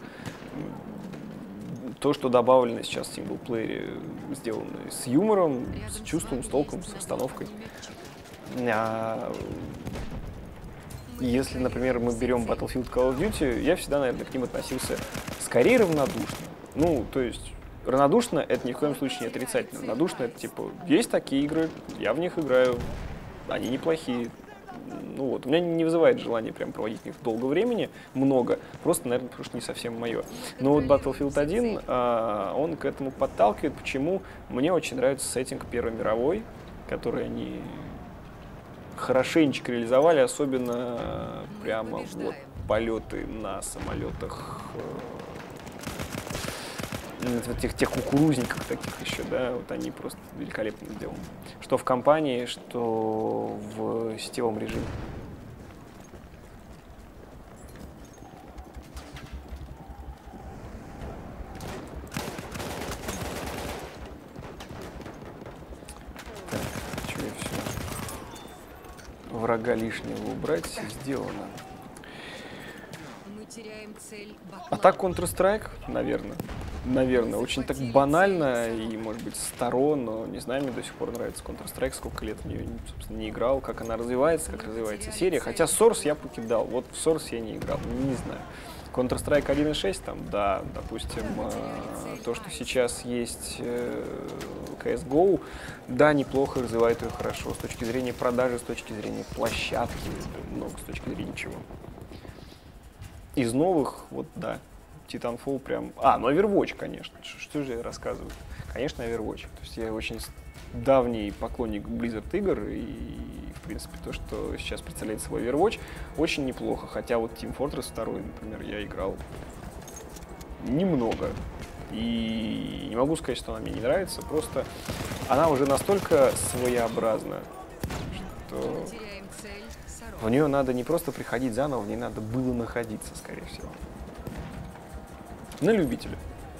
То, что добавлено сейчас в синглплеере, сделано с юмором, с чувством, с толком, с обстановкой. А если, например, мы берем Battlefield Call of Duty, я всегда, наверное, к ним относился скорее равнодушно. Ну, то есть равнодушно — это ни в коем случае не отрицательно. Равнодушно — это типа, есть такие игры, я в них играю, они неплохие. Ну вот, у меня не вызывает желания прям проводить в них долго времени, много, просто, наверное, потому что не совсем мое. Но вот Battlefield один, а, он к этому подталкивает. Почему? Мне очень нравится сеттинг Первой мировой, который они хорошенечко реализовали, особенно прямо вот полеты на самолетах, в тех, тех кукурузниках таких еще, да, вот они просто великолепно сделаны. Что в кампании, что в сетевом режиме. Так, что я все? Врага лишнего убрать, сделано. Мы теряем цель. А так Counter-Strike, наверное. Наверное, очень так банально и, может быть, старо, но не знаю, мне до сих пор нравится Counter-Strike, сколько лет в нее, собственно, не играл, как она развивается, как развивается серия. Хотя Source я покидал, вот в Source я не играл, не знаю. Counter-Strike один и шесть, там, да, допустим, э, то, что сейчас есть э, си эс го, да, неплохо, развивает ее хорошо, с точки зрения продажи, с точки зрения площадки, много с точки зрения чего. Из новых, вот, да. Titanfall прям... А, ну Overwatch, конечно. Что, что же я рассказываю? Конечно, Overwatch. То есть я очень давний поклонник Blizzard игр, и, в принципе, то, что сейчас представляет собой Overwatch, очень неплохо. Хотя вот Team Fortress два, например, я играл немного. И не могу сказать, что она мне не нравится, просто она уже настолько своеобразна, что в нее надо не просто приходить заново, в ней надо было находиться, скорее всего. На любителя.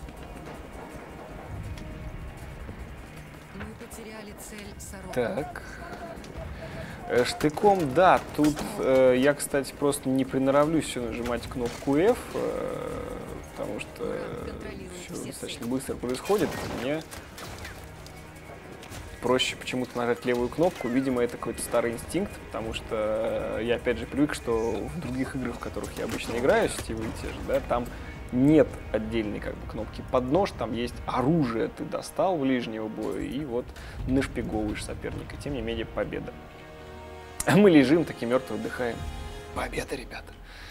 Мы потеряли цель Сорок. Так. Э, Штыком, да, тут э, я, кстати, просто не приноровлюсь все нажимать кнопку F, э, потому что все достаточно быстро происходит. Мне проще почему-то нажать левую кнопку. Видимо, это какой-то старый инстинкт, потому что я, опять же, привык, что в других играх, в которых я обычно играю, сетевые те же, да, там нет отдельной как бы кнопки под нож, там есть оружие, ты достал в ближнего боя и вот нашпиговываешь соперника. Тем не менее, победа. А мы лежим, такие мертвые, отдыхаем. Победа, ребята.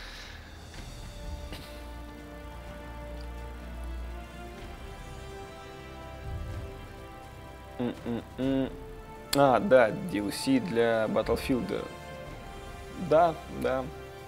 М-м-м. А, да, ди эл си для Battlefield. Да, да.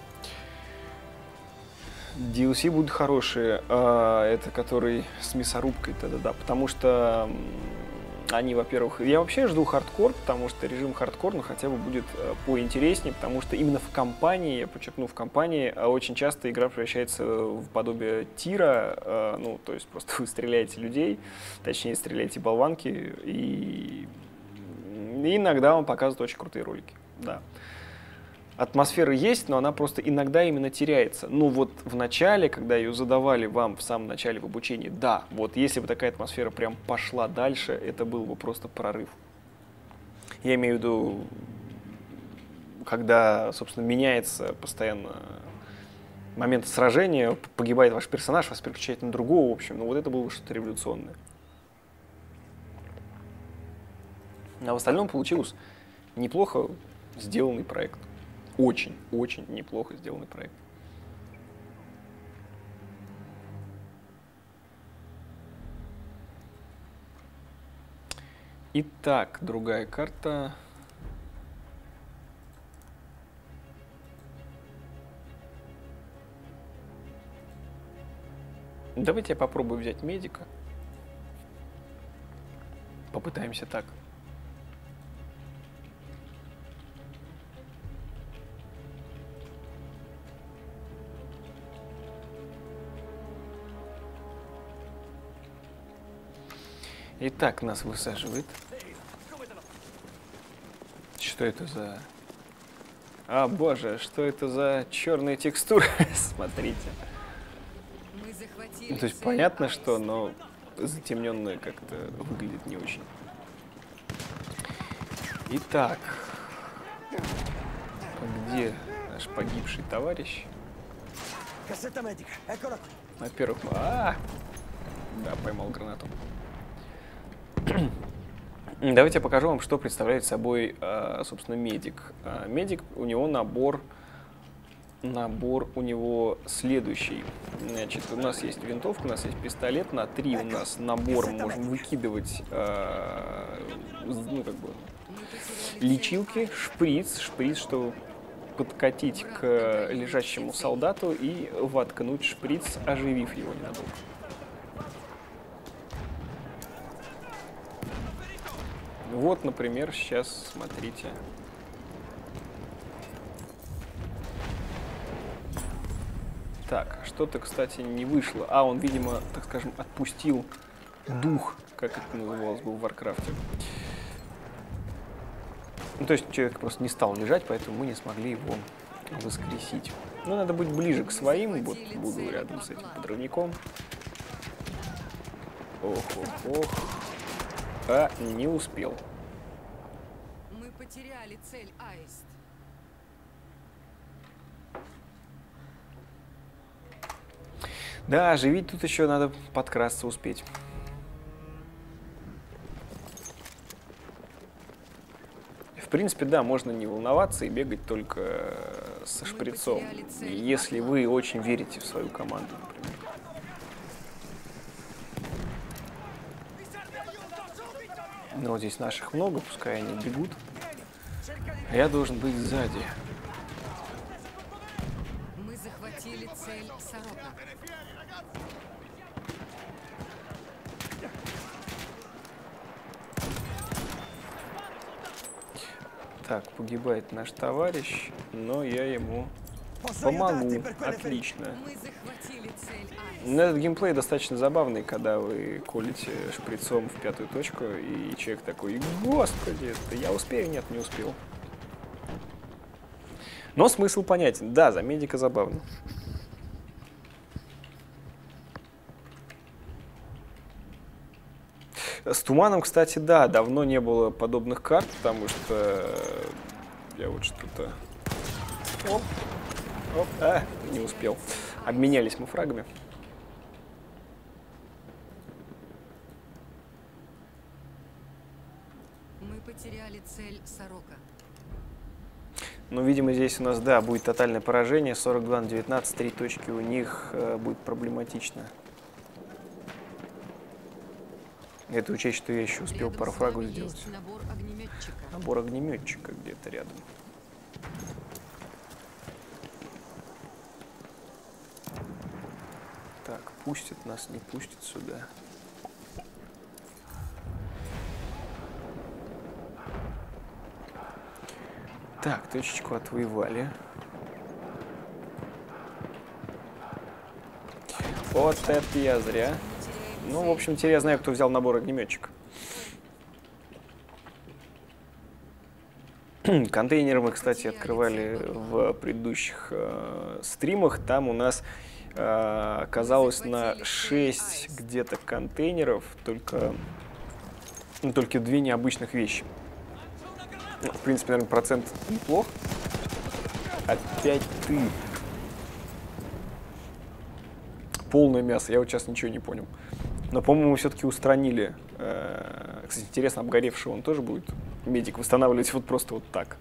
ди эл си будут хорошие. А, это который с мясорубкой, да-да-да. Потому что они, во-первых... Я вообще жду хардкор, потому что режим хардкор, ну, хотя бы будет поинтереснее, потому что именно в кампании, я подчеркну, в кампании очень часто игра превращается в подобие тира, ну, то есть просто вы стреляете людей, точнее, стреляете болванки, и иногда вам показывают очень крутые ролики, да. Атмосфера есть, но она просто иногда именно теряется. Ну вот в начале, когда ее задавали вам в самом начале в обучении, да, вот если бы такая атмосфера прям пошла дальше, это был бы просто прорыв. Я имею в виду, когда, собственно, меняется постоянно момент сражения, погибает ваш персонаж, вас переключает на другого, в общем, ну вот это было бы что-то революционное. А в остальном получился неплохо сделанный проект. Очень, очень неплохо сделанный проект. Итак, другая карта. Давайте я попробую взять медика. Попытаемся так. Итак, нас высаживает. Что это за... А, боже, что это за черные текстуры? Смотрите. Ну, то есть понятно, что, но затемненное как-то выглядит не очень. Итак, где наш погибший товарищ? Во-первых, а, да, поймал гранату. Давайте я покажу вам, что представляет собой, собственно, медик. Медик, у него набор, набор у него следующий. Значит, у нас есть винтовка, у нас есть пистолет, на три у нас набор, мы можем выкидывать, ну, как бы, лечилки, шприц, шприц, чтобы подкатить к лежащему солдату и воткнуть шприц, оживив его ненадолго. Вот, например, сейчас, смотрите. Так, что-то, кстати, не вышло. А, он, видимо, так скажем, отпустил дух, как это называлось бы в Варкрафте. Ну, то есть человек просто не стал лежать, поэтому мы не смогли его воскресить. Ну, надо быть ближе к своим. Вот буду рядом с этим подрывником. Ох-ох-ох. А, не успел. Мы потеряли цель, Аист. Да, оживить тут еще надо подкрасться успеть. В принципе, да, можно не волноваться и бегать только со шприцом, если вы очень верите в свою команду, например. Но вот здесь наших много, пускай они бегут. А я должен быть сзади. Мы захватили цель Сорока. Так, погибает наш товарищ, но я ему помогу. Отлично. Мы захватили цель, Аист. Но этот геймплей достаточно забавный, когда вы колите шприцом в пятую точку, и человек такой: господи, это я успею? Нет, не успел. Но смысл понятен. Да, за медика забавно. С туманом, кстати, да, давно не было подобных карт, потому что я вот что-то... Оп, оп, а, не успел. Обменялись мы фрагами. Мы потеряли цель Сорока. Ну, видимо, здесь у нас, да, будет тотальное поражение. сорок два на девятнадцать, три точки у них э, будет проблематично. Это учесть, что я еще успел Рядом пару с фрагов вами сделать. есть набор огнеметчика. Набор огнеметчика где-то рядом. Так, пустит нас, не пустит сюда. Так, точечку отвоевали. Вот это я зря. Ну, в общем, теперь я знаю, кто взял набор огнеметчика. Контейнеры мы, кстати, открывали в предыдущих э, стримах. Там у нас э, оказалось на шесть где-то контейнеров, только, ну, только две необычных вещи. Ну, в принципе, наверное, процент неплох. Опять ты. Полное мясо, я вот сейчас ничего не понял. Но, по-моему, мы все-таки устранили. Э, кстати, интересно, обгоревший он тоже будет медик восстанавливать вот просто вот так.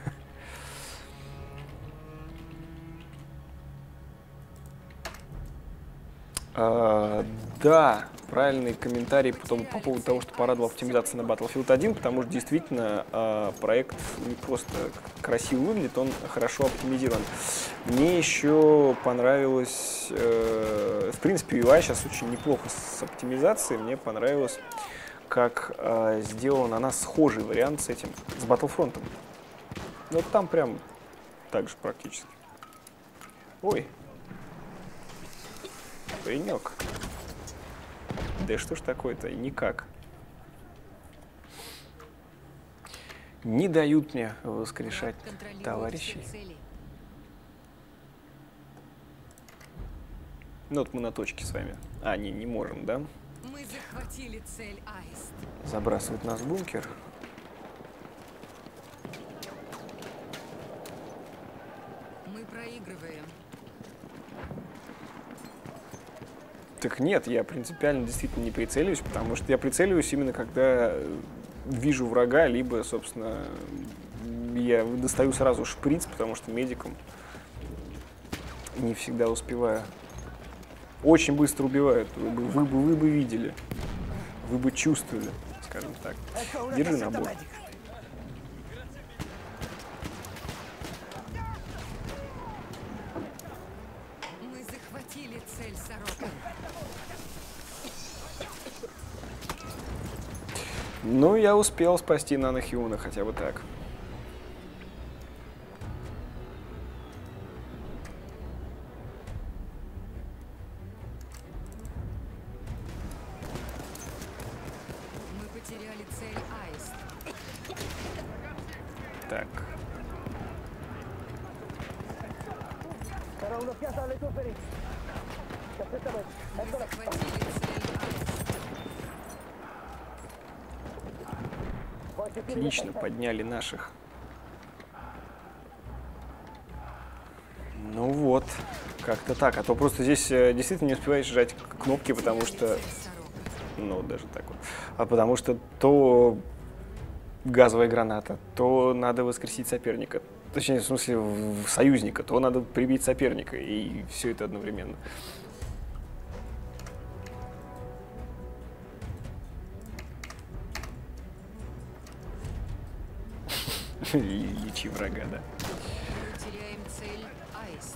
Uh, да, правильный комментарий потом по поводу того, что порадовала оптимизация на Battlefield один, потому что действительно uh, проект не просто красиво выглядит, он хорошо оптимизирован. Мне еще понравилось, uh, в принципе, ю ай сейчас очень неплохо с оптимизацией, мне понравилось, как uh, сделан она схожий вариант с этим, с Battlefront. Вот там прям так же практически. Ой. Паренек. Да что ж такое-то? Никак. Не дают мне воскрешать товарищей. Ну вот мы на точке с вами. А, не, не можем, да? Мы захватили цель Аист. Забрасывают нас в бункер. Мы проигрываем. Так нет, я принципиально действительно не прицеливаюсь, потому что я прицеливаюсь именно когда вижу врага, либо, собственно, я достаю сразу шприц, потому что медиком не всегда успеваю. Очень быстро убивают, вы бы, вы бы, вы бы видели, вы бы чувствовали, скажем так. Держи набор. Мы захватили цель Сорока. Ну, я успел спасти Нанохиуна, хотя бы так. Мы потеряли цель Аист. Так. Мы захватили цель Аист. Отлично, подняли наших. Ну вот, как-то так. А то просто здесь э, действительно не успеваешь жать кнопки, потому что... Ну, даже так вот. А потому что то газовая граната, то надо воскресить соперника. Точнее, в смысле, в, в союзника, то надо прибить соперника. И все это одновременно. Лечи врага, да. Мы теряем цель Аист.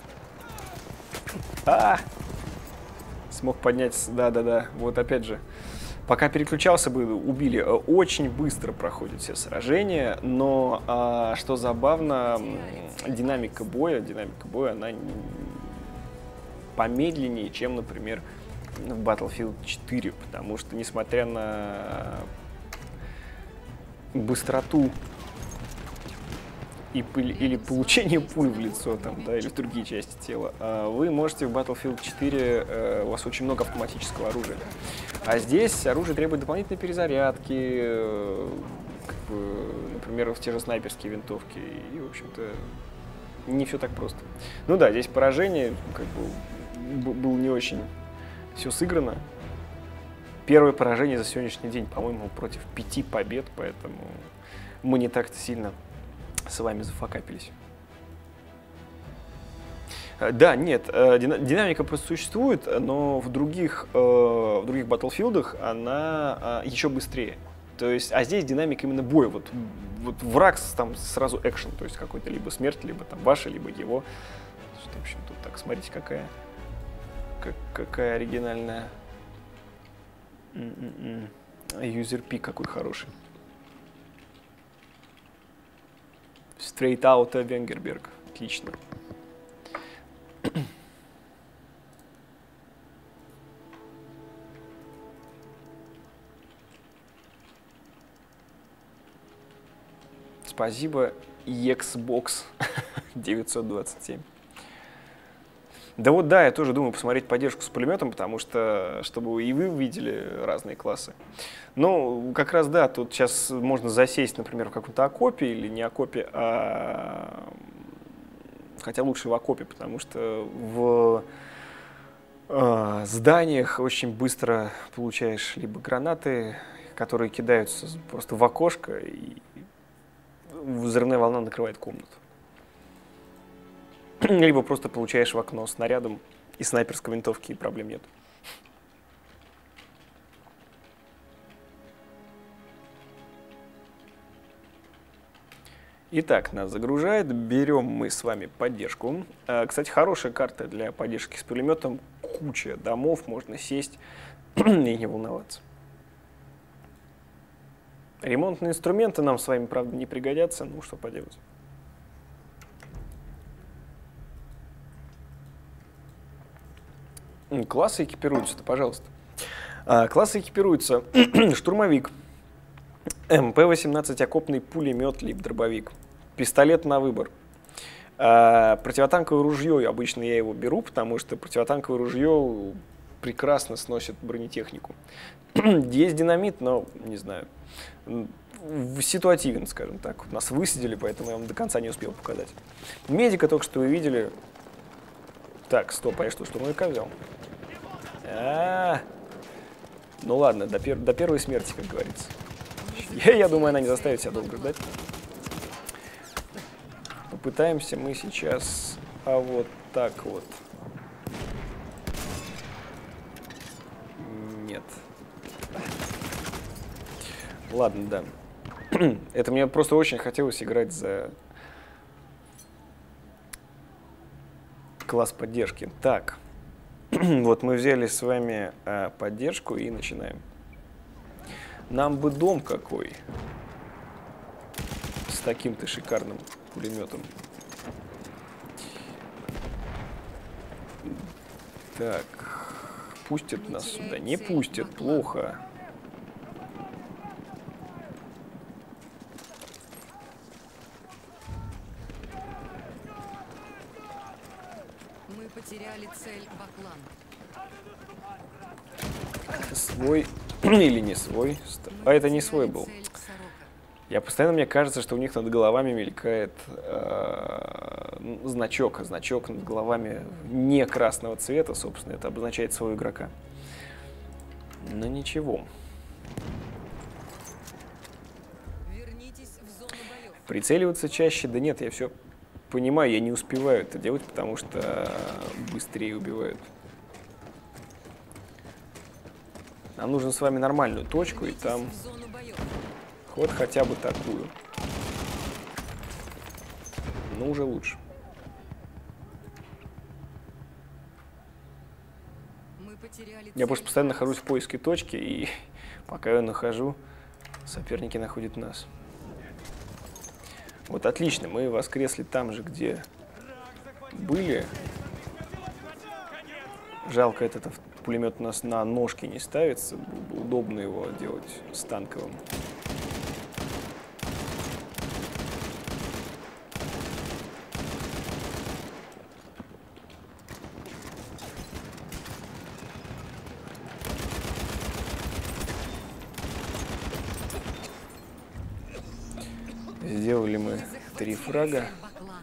А! Смог поднять, да-да-да. Вот опять же, пока переключался бы, убили. Очень быстро проходят все сражения, но а, что забавно, динамика боя, динамика боя, она помедленнее, чем, например, в Battlefield четыре, потому что, несмотря на быстроту и пыль, или получение пуль в лицо, там, да, или в другие части тела, а вы можете в Battlefield четыре, э, у вас очень много автоматического оружия. А здесь оружие требует дополнительной перезарядки, э, как бы, например, в те же снайперские винтовки, и, в общем-то, не все так просто. Ну да, здесь поражение, как бы, было не очень все сыграно. Первое поражение за сегодняшний день, по-моему, против пяти побед, поэтому мы не так сильно с вами зафакапились. Да, нет, динамика просто существует, но в других, в других Баттлфилдах она еще быстрее. То есть, а здесь динамика именно боя. Вот, вот враг там сразу экшен, то есть какой-то либо смерть, либо там ваша, либо его. В общем, тут так, смотрите, какая, как, какая оригинальная. Юзер-пик какой хороший. Straight out of Венгерберг. Отлично. Спасибо, Xbox девятьсот двадцать семь. Да вот да, я тоже думаю посмотреть поддержку с пулеметом, потому что, чтобы и вы видели разные классы. Ну, как раз да, тут сейчас можно засесть, например, в каком-то окопе или не окопе, а... хотя лучше в окопе, потому что в э, зданиях очень быстро получаешь либо гранаты, которые кидаются просто в окошко, и взрывная волна накрывает комнату. Либо просто получаешь в окно снарядом и снайперской винтовки, и проблем нет. Итак, нас загружает. Берем мы с вами поддержку. Кстати, хорошая карта для поддержки с пулеметом. Куча домов, можно сесть и не волноваться. Ремонтные инструменты нам с вами, правда, не пригодятся. Ну, что поделать. Классы экипируются-то, пожалуйста. А, классы экипируются. Штурмовик. эм пэ восемнадцать окопный пулемет, либо дробовик. Пистолет на выбор. А, противотанковое ружье. Обычно я его беру, потому что противотанковое ружье прекрасно сносит бронетехнику. Есть динамит, но, не знаю, ситуативен, скажем так. Вот нас высадили, поэтому я вам до конца не успел показать. Медика только что вы видели. Так, стоп, а я что, штурмовика взял? А-а-а. Ну ладно, до, пер до первой смерти, как говорится. Я, я думаю, она не заставит себя долго ждать. Попытаемся мы сейчас, а вот так вот. Нет. Ладно, да. Это мне просто очень хотелось играть за класс поддержки. Так. Вот мы взяли с вами а, поддержку и начинаем. Нам бы дом какой с таким-то шикарным пулеметом. Так, пустят нас сюда? Не пустят, плохо. Мы потеряли цель Баклан. Свой или не свой? А это не свой был. Я постоянно, мне кажется, что у них над головами мелькает э, значок. Значок над головами не красного цвета, собственно, это обозначает своего игрока. Но ничего. Вернитесь в зону боев. Прицеливаться чаще? Да нет, я все понимаю, я не успеваю это делать, потому что быстрее убивают. Нам нужно с вами нормальную точку, и там вот хотя бы такую. Ну, уже лучше. Я просто постоянно нахожусь в поиске точки, и пока я нахожу, соперники находят нас. Вот отлично, мы воскресли там же, где были. Жалко, этот пулемет у нас на ножки не ставится. Было бы удобно его делать с танковым. Сделали мы три фрага. Баклан.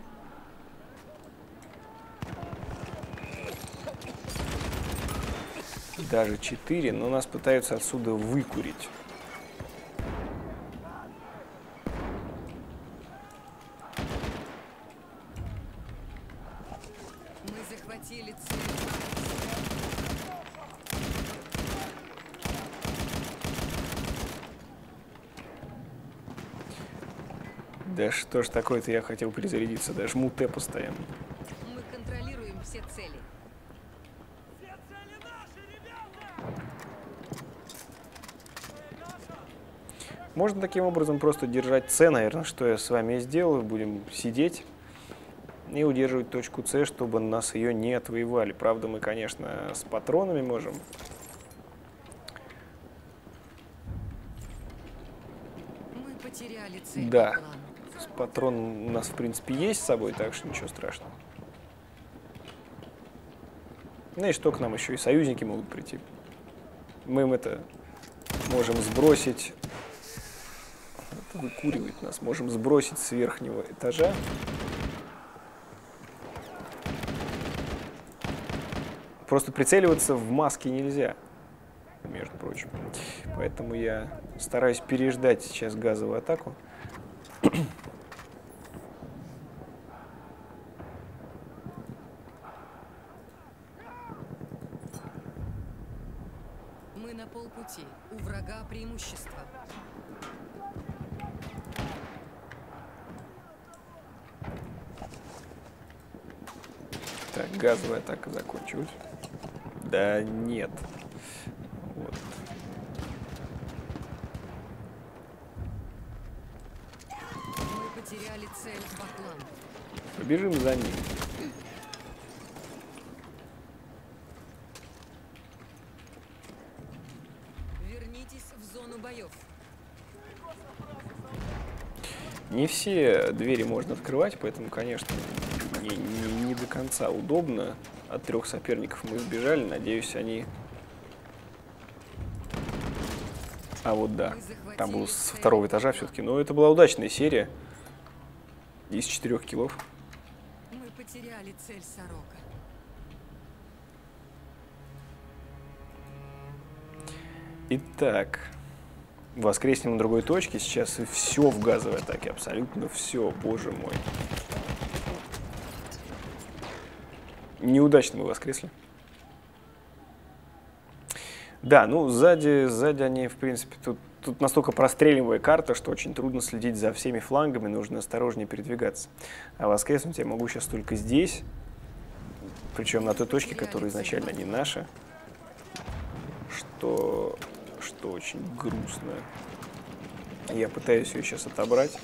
Даже четыре, но нас пытаются отсюда выкурить. Мы захватили цель. Да что ж такое-то, я хотел перезарядиться, даже жму Т постоянно. Мы контролируем все цели. Можно таким образом просто держать С, наверное, что я с вами и сделаю. Будем сидеть и удерживать точку С, чтобы нас ее не отвоевали. Правда, мы, конечно, с патронами можем. Мы потеряли цель. Да, Баклан. с патрон у нас, в принципе, есть с собой, так что ничего страшного. Ну и что, к нам еще и союзники могут прийти. Мы им это можем сбросить. Это выкуривает нас. Можем сбросить с верхнего этажа. Просто прицеливаться в маске нельзя, между прочим. Поэтому я стараюсь переждать сейчас газовую атаку. Мы на полпути. У врага преимущество. Так, газовая атака закончилась. Да нет. Вот. Мы потеряли цель. Баклан. Побежим за ним. Вернитесь в зону боев. Не все двери можно открывать, поэтому, конечно, не, не- не до конца удобно. От трех соперников мы сбежали. Надеюсь, они... А вот да, там был с второго этажа все-таки. Но это была удачная серия. Из четырех киллов. Мы потеряли цель Сорока. Итак, воскреснем на другой точке. Сейчас и все в газовой атаке. Абсолютно все, боже мой. Неудачно мы воскресли. Да, ну сзади, сзади они, в принципе, тут, тут настолько простреливая карта, что очень трудно следить за всеми флангами, нужно осторожнее передвигаться. А воскреснуть я могу сейчас только здесь, причем на той точке, которая изначально не наша, что, что очень грустно. Я пытаюсь ее сейчас отобрать.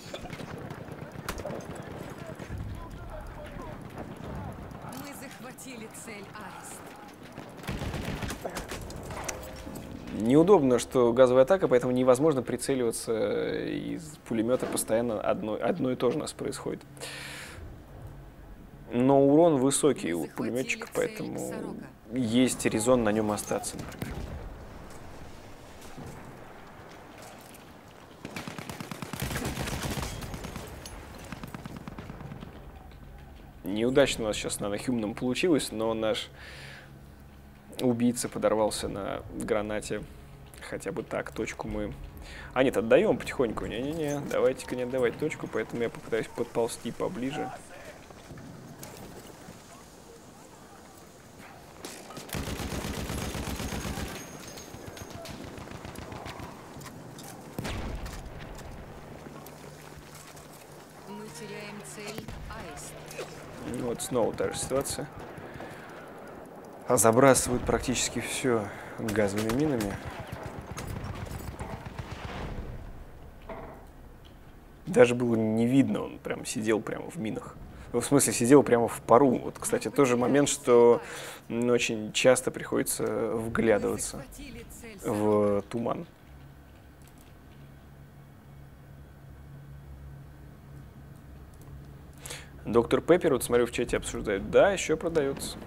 Мы захватили цель Аист. Неудобно, что газовая атака, поэтому невозможно прицеливаться из пулемета, постоянно одно, одно и то же у нас происходит. Но урон высокий у пулеметчика, поэтому есть резон на нем остаться, например. Неудачно у нас сейчас на Нахюмном получилось, но наш убийца подорвался на гранате. Хотя бы так, точку мы... А нет, отдаем потихоньку. Не-не-не, давайте-ка не отдавать точку, поэтому я попытаюсь подползти поближе. Мы теряем цель Аист. Ну вот снова та же ситуация. А забрасывают практически все газовыми минами. Даже было не видно, он прям сидел прямо в минах. Ну, в смысле, сидел прямо в пару. Вот, кстати, тоже момент, что м, очень часто приходится вглядываться Захватили цель в туман. Доктор Пеппер, вот смотрю, в чате обсуждают. Да, еще продается.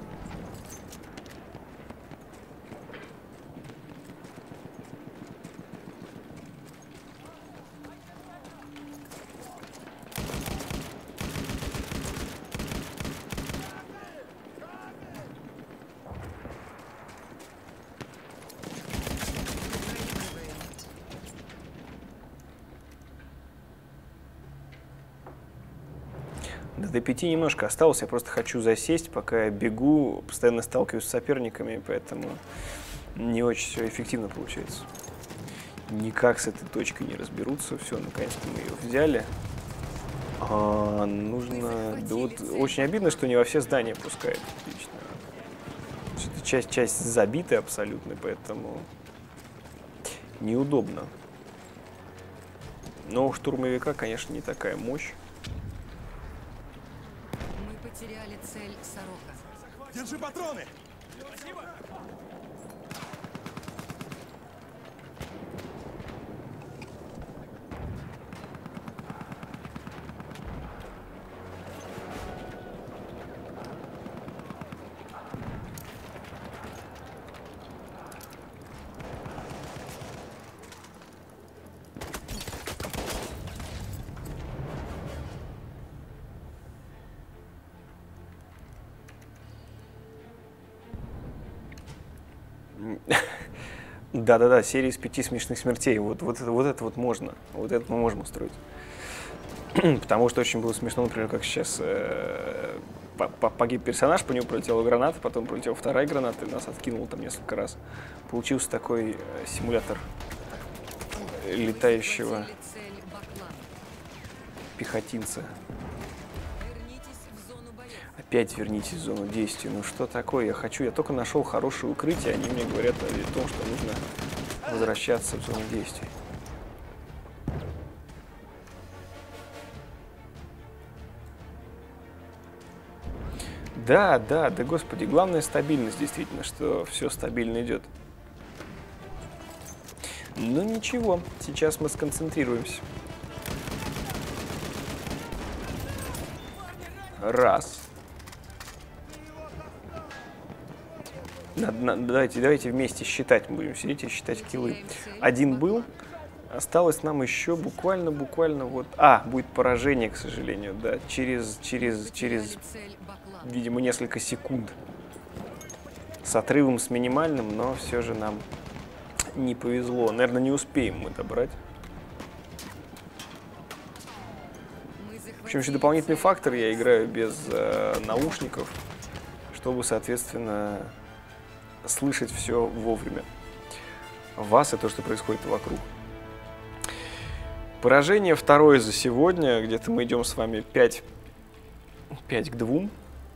До ди пяти немножко осталось, я просто хочу засесть, пока я бегу, постоянно сталкиваюсь с соперниками, поэтому не очень все эффективно получается. Никак с этой точкой не разберутся. Все, наконец-то мы ее взяли. А, нужно... Да вот очень обидно, что не во все здания пускают. Отлично. Что-то часть, часть забита абсолютно, поэтому неудобно. Но у штурмовика, конечно, не такая мощь. Мы потеряли цель Сорока. Держи патроны! Да-да-да, серия из пяти смешных смертей. Вот, вот, вот это вот можно. Вот это мы можем устроить. Потому что очень было смешно, например, как сейчас э, погиб персонаж, по нему пролетела граната, потом пролетела вторая граната, и нас откинуло там несколько раз. Получился такой э, симулятор летающего пехотинца. Опять вернитесь в зону действия. Ну что такое? Я хочу, я только нашел хорошее укрытие, они мне говорят о том, что нужно возвращаться в зону действия. Да, да, да, господи, главное стабильность, действительно, что все стабильно идет. Ну ничего, сейчас мы сконцентрируемся. Раз. Надо, надо, давайте, давайте вместе считать, мы будем сидеть и считать киллы. Один был, осталось нам еще буквально, буквально вот... А, будет поражение, к сожалению, да, через, через, через, видимо, несколько секунд. С отрывом с минимальным, но все же нам не повезло. Наверное, не успеем мы добрать. В общем, еще дополнительный фактор, я играю без э, наушников, чтобы, соответственно, слышать все вовремя. Вас и то, что происходит вокруг. Поражение второе за сегодня. Где-то мы идем с вами пять, пять к двум.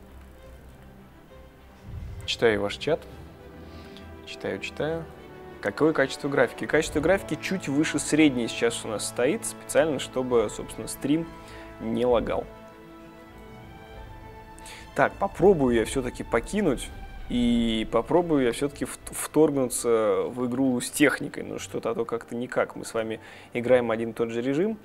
Читаю ваш чат. Читаю, читаю. Какое качество графики? Качество графики чуть выше средней сейчас у нас стоит, специально, чтобы, собственно, стрим не лагал. Так, попробую я все-таки покинуть. И попробую я все-таки вторгнуться в игру с техникой. Ну, что-то а то как-то никак. Мы с вами играем один и тот же режим.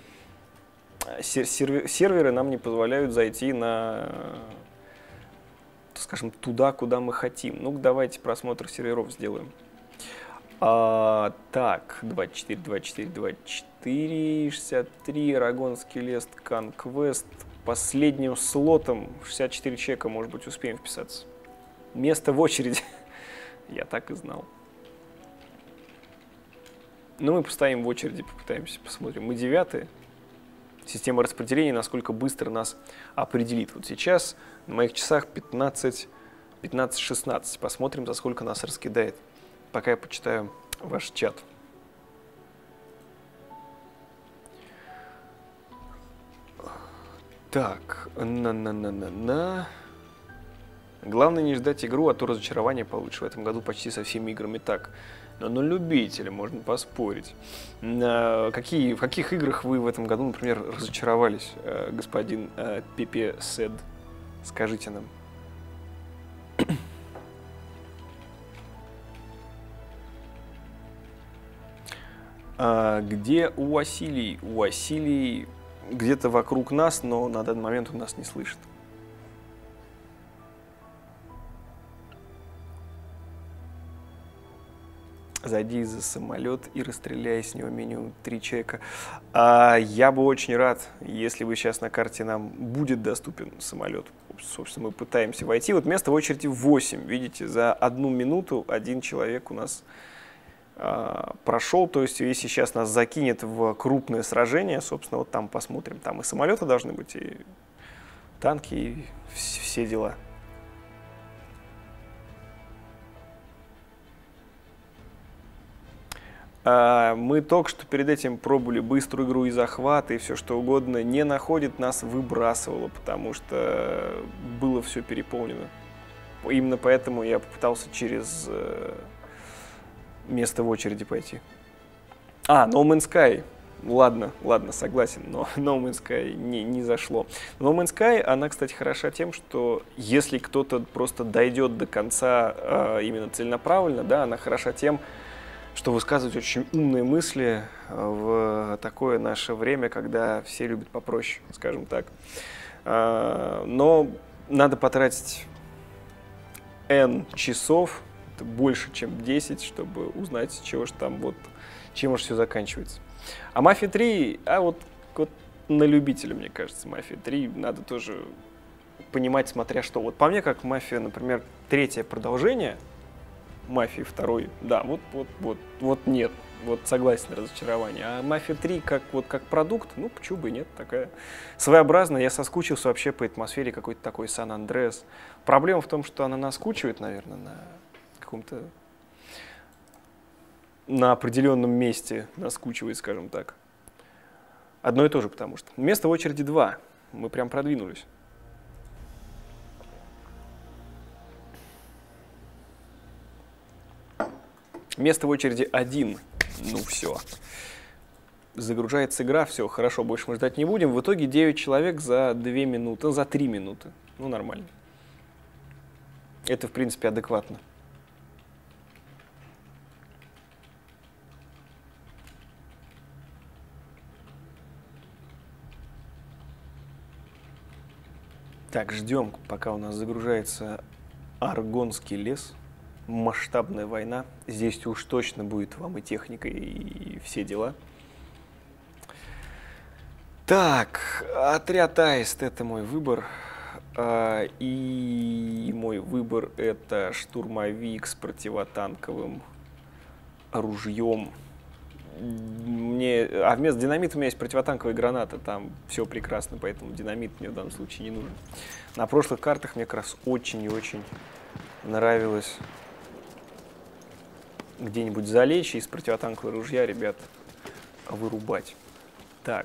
Серверы нам не позволяют зайти на, скажем, туда, куда мы хотим. Ну, давайте просмотр серверов сделаем. А, так, двадцать четыре, двадцать четыре, двадцать четыре, шестьдесят три, Арагонский лес, Conquest. Последним слотом шестьдесят четыре человека, может быть, успеем вписаться. Место в очереди. Я так и знал. Ну, мы постоим в очереди, попытаемся, посмотрим. Мы девятые. Система распределения, насколько быстро нас определит. Вот сейчас на моих часах пятнадцать шестнадцать. Посмотрим, за сколько нас раскидает. Пока я почитаю ваш чат. Так, на-на-на-на-на. Главное не ждать игру, а то разочарование получше. В этом году почти со всеми играми так. Но на любителя можно поспорить. А какие, в каких играх вы в этом году, например, разочаровались, господин Пепе Сед? Скажите нам. А где у Василий? У Василий где-то вокруг нас, но на данный момент он нас не слышит. Зайди за самолет и расстреляй с него минимум три человека. А я бы очень рад, если бы сейчас на карте нам будет доступен самолет. Собственно, мы пытаемся войти. Вот место в очереди восемь. Видите, за одну минуту один человек у нас а, прошел. То есть, если сейчас нас закинет в крупное сражение, собственно, вот там посмотрим. Там и самолеты должны быть, и танки и вс- все дела. А, мы только что перед этим пробовали быструю игру и захват, и все что угодно. Не находит, нас выбрасывало, потому что было все переполнено. Именно поэтому я попытался через э, место в очереди пойти. А, No Man's Sky. Ладно, ладно, согласен, но No Man's Sky не, не зашло. No Man's Sky, она, кстати, хороша тем, что если кто-то просто дойдет до конца э, именно целенаправленно, да, она хороша тем, что высказывать очень умные мысли в такое наше время, когда все любят попроще, скажем так. Но надо потратить N часов, это больше, чем десять, чтобы узнать, чего же там, вот, чем же все заканчивается. А Мафия три, а вот, вот на любителя, мне кажется, Мафия три надо тоже понимать, смотря что. Вот по мне, как Мафия, например, третье продолжение Мафии второй, да, вот, вот, вот, вот нет, вот согласен, разочарование. А Мафия три как, вот, как продукт, ну, почему бы и нет, такая своеобразная. Я соскучился вообще по атмосфере какой-то такой Сан-Андреас. Проблема в том, что она наскучивает, наверное, на каком-то, на определенном месте наскучивает, скажем так. Одно и то же, потому что. Место в очереди два, мы прям продвинулись. Место в очереди один. Ну все. Загружается игра, все, хорошо, больше мы ждать не будем. В итоге девять человек за две минуты, за три минуты. Ну, нормально. Это, в принципе, адекватно. Так, ждем, пока у нас загружается Аргонский лес. Масштабная война. Здесь уж точно будет вам и техника, и все дела. Так, отряд Аист — это мой выбор. И мой выбор — это штурмовик с противотанковым ружьем. Мне, а вместо динамита у меня есть противотанковая граната, там все прекрасно, поэтому динамит мне в данном случае не нужен. На прошлых картах мне как раз очень и очень нравилось где-нибудь залечь и из противотанкового ружья, ребят, вырубать. Так.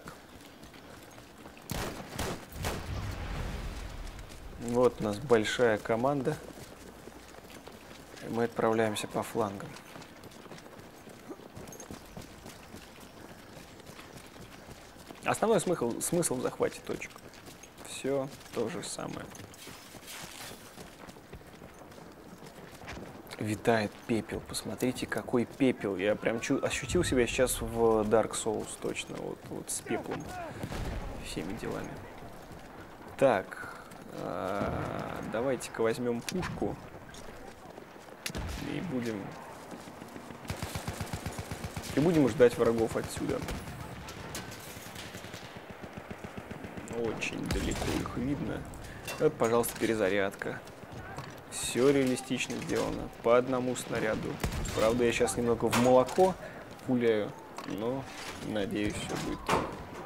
Вот у нас большая команда. И мы отправляемся по флангам. Основной смысл, смысл в захвате точек. Все то же самое. Витает пепел. Посмотрите, какой пепел. Я прям чу ощутил себя сейчас в Dark Souls точно. Вот, вот с пеплом. Всеми делами. Так. А, давайте-ка возьмем пушку. И будем... И будем ждать врагов отсюда. Очень далеко их видно. Вот, пожалуйста, перезарядка. Все реалистично сделано. По одному снаряду. Правда, я сейчас немного в молоко пуляю, но, надеюсь, все будет так.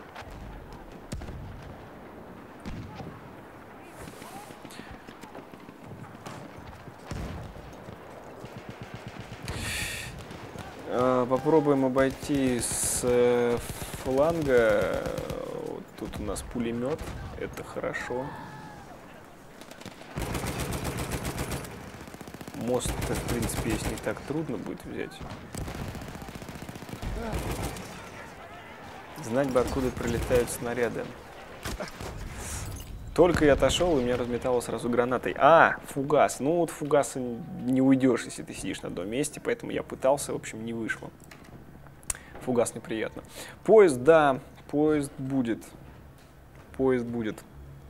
Попробуем обойти с фланга. Вот тут у нас пулемет. Это хорошо. Мост-то, в принципе, если не так трудно будет взять. Знать бы, откуда прилетают снаряды. Только я отошел, и меня разметало сразу гранатой. А, фугас. Ну вот фугаса не уйдешь, если ты сидишь на одном месте, поэтому я пытался, в общем, не вышло. Фугас неприятно. Поезд, да, поезд будет. Поезд будет.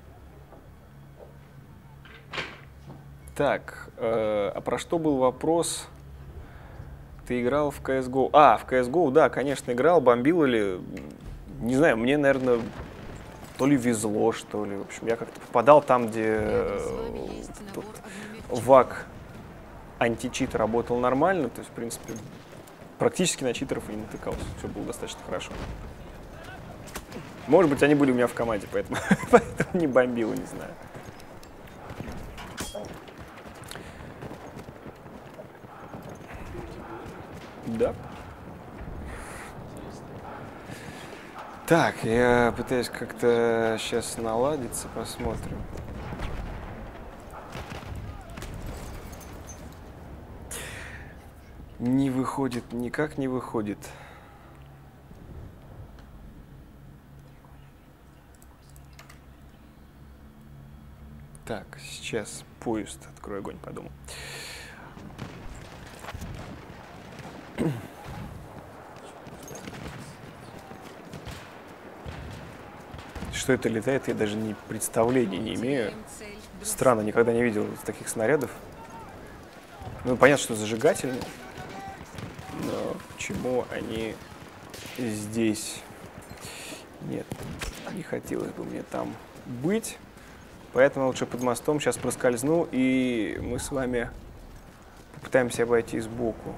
Так, э, а про что был вопрос? Ты играл в си эс го? А, в си эс го, да, конечно, играл. Бомбил или... Не знаю, мне, наверное, то ли везло, что ли. В общем, я как-то попадал там, где э, вак античит работал нормально. То есть, в принципе, практически на читеров и не натыкался. Все было достаточно хорошо. Может быть, они были у меня в команде, поэтому, поэтому не бомбило, не знаю. Да. Так, я пытаюсь как-то сейчас наладиться, посмотрим. Не выходит, никак не выходит. Так, сейчас поезд, открой огонь, подумал. Что это летает, я даже не представления не имею. Странно, никогда не видел таких снарядов. Ну, понятно, что зажигательные. Но почему они здесь? Нет, не хотелось бы мне там быть. Поэтому лучше под мостом сейчас проскользну, и мы с вами попытаемся обойти сбоку.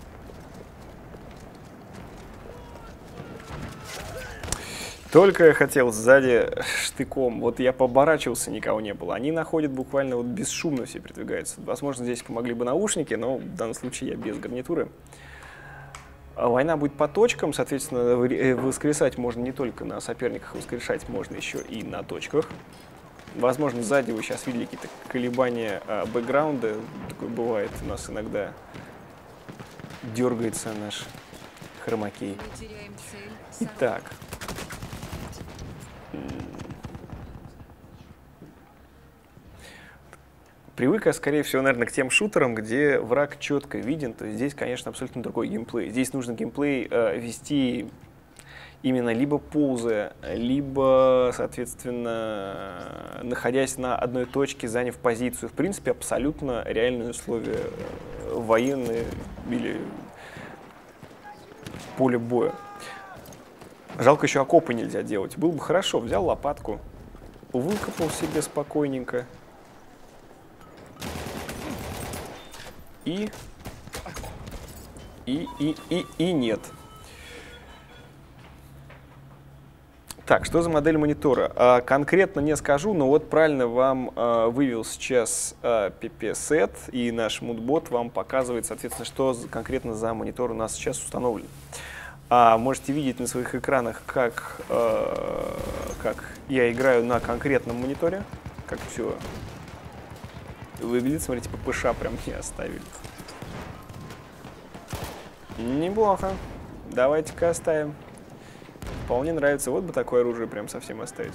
Только я хотел сзади штыком. Вот я поборачивался, никого не было. Они находят буквально вот бесшумно, все передвигаются. Возможно, здесь помогли бы наушники, но в данном случае я без гарнитуры. А война будет по точкам, соответственно, воскресать можно не только на соперниках, воскрешать можно еще и на точках. Возможно, сзади вы сейчас видели какие-то колебания а, бэкграунда. Такое бывает у нас иногда. Дергается наш хромакей. Итак. Привык я, скорее всего, наверное, к тем шутерам, где враг четко виден. То есть здесь, конечно, абсолютно другой геймплей. Здесь нужно геймплей э, вести именно либо ползая, либо, соответственно, находясь на одной точке, заняв позицию. В принципе, абсолютно реальные условия военные или поле боя. Жалко, еще окопы нельзя делать. Было бы хорошо, взял лопатку, выкопал себе спокойненько. И, и, и, и, и нет. Так, что за модель монитора? А, конкретно не скажу, но вот правильно вам а, вывел сейчас а, пи пи-сет, и наш мудбот вам показывает, соответственно, что за, конкретно за монитор у нас сейчас установлен. А, можете видеть на своих экранах, как, а, как я играю на конкретном мониторе, как все выглядит. Смотрите, ППШ прям не оставили. Неплохо. Давайте-ка оставим. Вполне нравится. Вот бы такое оружие прям совсем оставить.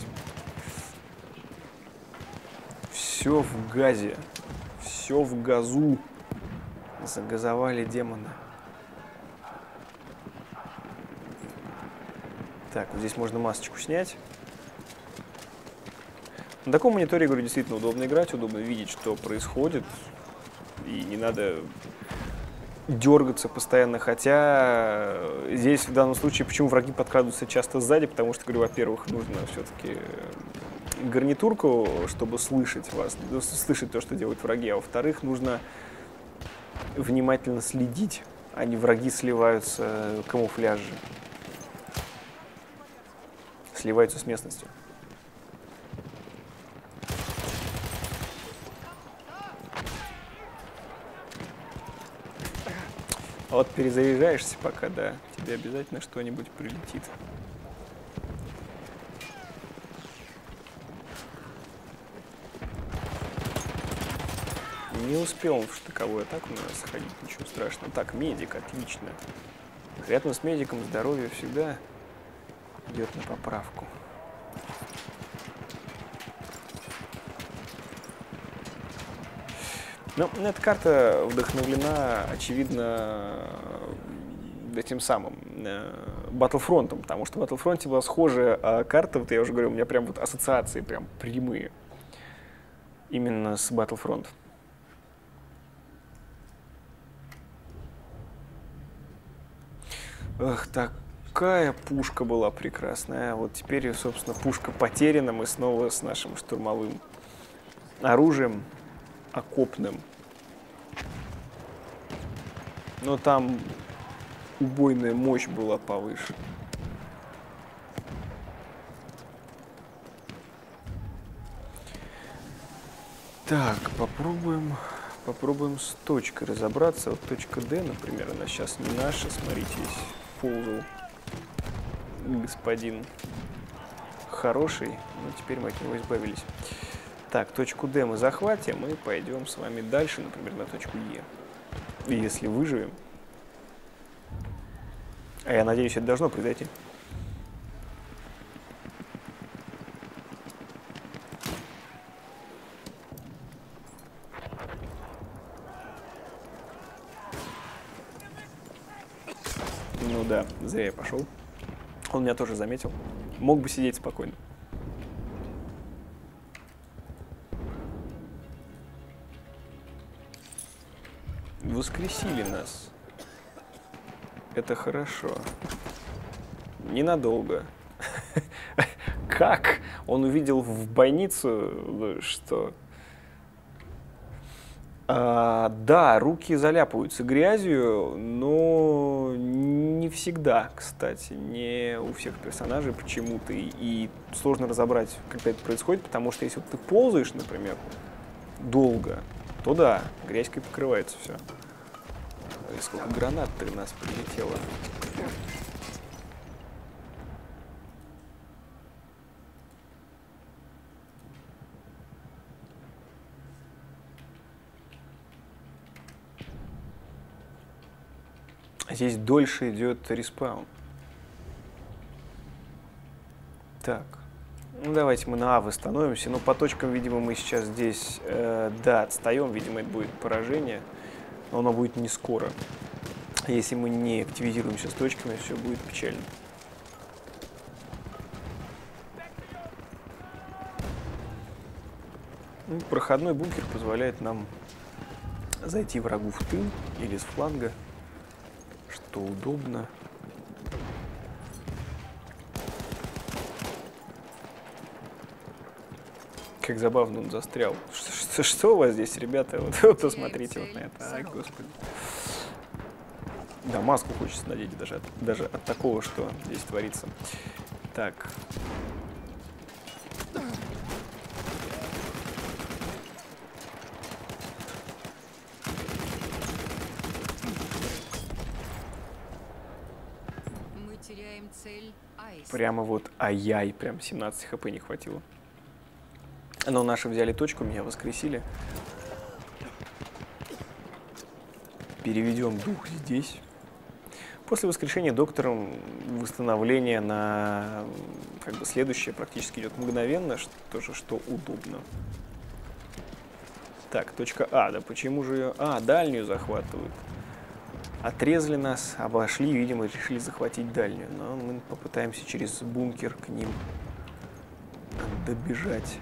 Все в газе. Все в газу. Загазовали демона. Так, вот здесь можно масочку снять. На таком мониторе, я говорю, действительно удобно играть, удобно видеть, что происходит. И не надо дергаться постоянно, хотя здесь в данном случае, почему враги подкрадываются часто сзади, потому что, говорю, во-первых, нужно все-таки гарнитурку, чтобы слышать вас, слышать то, что делают враги, а во-вторых, нужно внимательно следить, а не враги сливаются в камуфляже, сливаются с местностью. А вот перезаряжаешься пока, да, тебе обязательно что-нибудь прилетит. Не успел он в штыковую атаку, наверное, сходить, ничего страшного. Так, медик, отлично. Рядом с медиком здоровье всегда идет на поправку. Ну, эта карта вдохновлена, очевидно, этим самым Battlefront, потому что в Battlefront была схожая карта, вот я уже говорю, у меня прям вот ассоциации прям прямые именно с Battlefront. Эх, такая пушка была прекрасная. Вот теперь, собственно, пушка потеряна, мы снова с нашим штурмовым оружием окопным. Но там убойная мощь была повыше. Так, попробуем, попробуем с точкой разобраться. Вот точка Д, например, она сейчас не наша. Смотрите, здесь ползал господин хороший, но теперь мы от него избавились. Так, точку Д мы захватим и пойдем с вами дальше, например, на точку Е. И если выживем, а я надеюсь, это должно произойти. Ну да, зря я пошел. Он меня тоже заметил. Мог бы сидеть спокойно. Воскресили нас. Это хорошо. Ненадолго. Как? Он увидел в бойницу, что... А, да, руки заляпываются грязью, но не всегда, кстати, не у всех персонажей почему-то. И, и сложно разобрать, когда это происходит, потому что если вот ты ползаешь, например, долго, то да, грязькой покрывается все. И сколько гранат-то у нас прилетело. Здесь дольше идет респаун. Так, ну давайте мы на А восстановимся. Но по точкам, видимо, мы сейчас здесь, э, да, отстаем. Видимо, это будет поражение, но оно будет не скоро. Если мы не активизируемся с точками, все будет печально. Ну, проходной бункер позволяет нам зайти врагу в тыл или с фланга, что удобно. Как забавно он застрял. Что, что, что у вас здесь, ребята? Вот, вот посмотрите вот на это. Ай, господи. Да, маску хочется надеть даже от, даже от такого, что здесь творится. Так. Мы теряем цель Айс. Прямо вот ай-яй, прям семнадцать хп не хватило. Но наши взяли точку, меня воскресили. Переведем дух здесь. После воскрешения доктором восстановление на как бы следующее практически идет мгновенно, что, тоже что удобно. Так, точка А, да почему же ее... А, дальнюю захватывают. Отрезали нас, обошли, видимо, решили захватить дальнюю. Но мы попытаемся через бункер к ним добежать.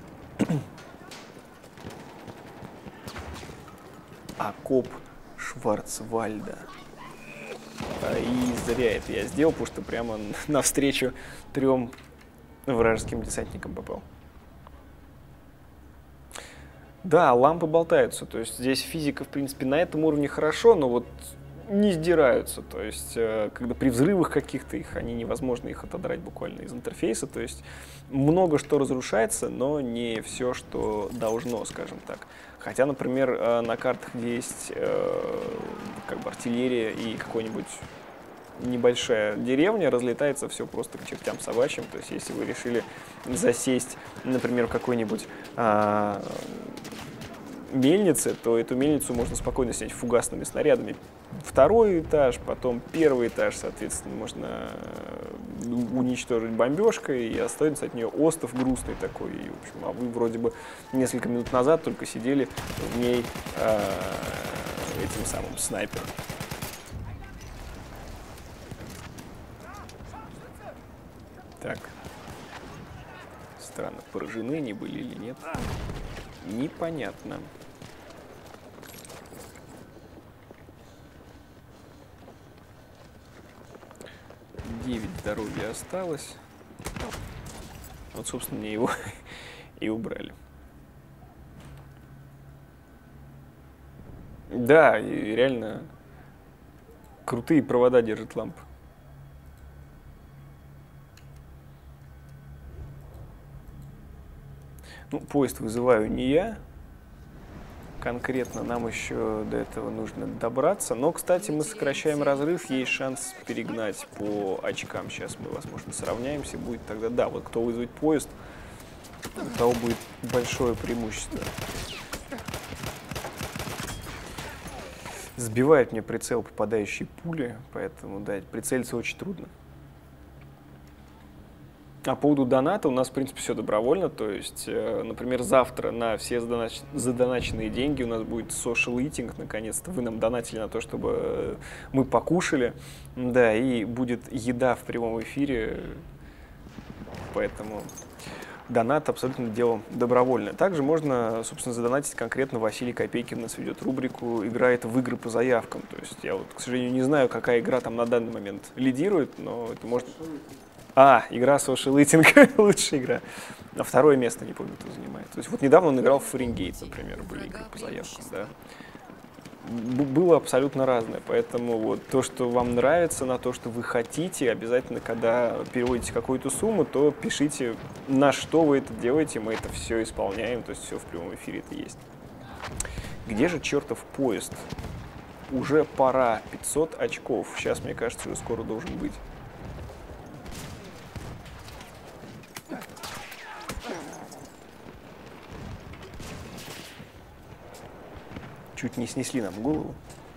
Окоп Шварцвальда. И зря это я сделал, потому что прямо навстречу трем вражеским десантникам попал. Да, лампы болтаются, то есть здесь физика, в принципе, на этом уровне хорошо, но вот не сдираются, то есть когда при взрывах каких-то их, они невозможно их отодрать буквально из интерфейса, то есть много что разрушается, но не все, что должно, скажем так. Хотя, например, на картах, где есть как бы артиллерия и какой-нибудь небольшая деревня, разлетается все просто к чертям собачьим. То есть, если вы решили засесть, например, в какой-нибудь а, мельнице, то эту мельницу можно спокойно снять фугасными снарядами. Второй этаж, потом первый этаж, соответственно, можно уничтожить бомбежкой, и остается от нее остов грустный такой. И, в общем, а вы вроде бы несколько минут назад только сидели в ней э, этим самым снайпером. Так. Странно, поражены они были или нет? Непонятно. девять здоровья осталось. Вот, собственно, мне его и убрали. Да, и реально крутые провода держит лампа. Ну, поезд вызываю не я, конкретно нам еще до этого нужно добраться. Но, кстати, мы сокращаем разрыв, есть шанс перегнать по очкам. Сейчас мы, возможно, сравняемся, будет тогда, да, вот кто вызовет поезд, у того будет большое преимущество. Сбивает мне прицел попадающие пули, поэтому, да, прицелиться очень трудно. А по поводу доната у нас, в принципе, все добровольно. То есть, э, например, завтра на все задонач... задоначенные деньги у нас будет social eating. Наконец-то вы нам донатили на то, чтобы э, мы покушали. Да, и будет еда в прямом эфире. Поэтому донат абсолютно дело добровольное. Также можно, собственно, задонатить конкретно. Василий Копейкин у нас ведет рубрику «Играет в игры по заявкам». То есть я вот, к сожалению, не знаю, какая игра там на данный момент лидирует, но это может... А, игра Social Eating, лучшая игра. А второе место, не помню, кто занимает. То есть вот недавно он играл в Фаренгейт, например, были игры по заявкам, да. Б- было абсолютно разное, поэтому вот то, что вам нравится, на то, что вы хотите, обязательно, когда переводите какую-то сумму, то пишите, на что вы это делаете, мы это все исполняем, то есть все в прямом эфире это есть. Где же чертов поезд? Уже пора, пятьсот очков, сейчас, мне кажется, уже скоро должен быть. Чуть не снесли нам голову.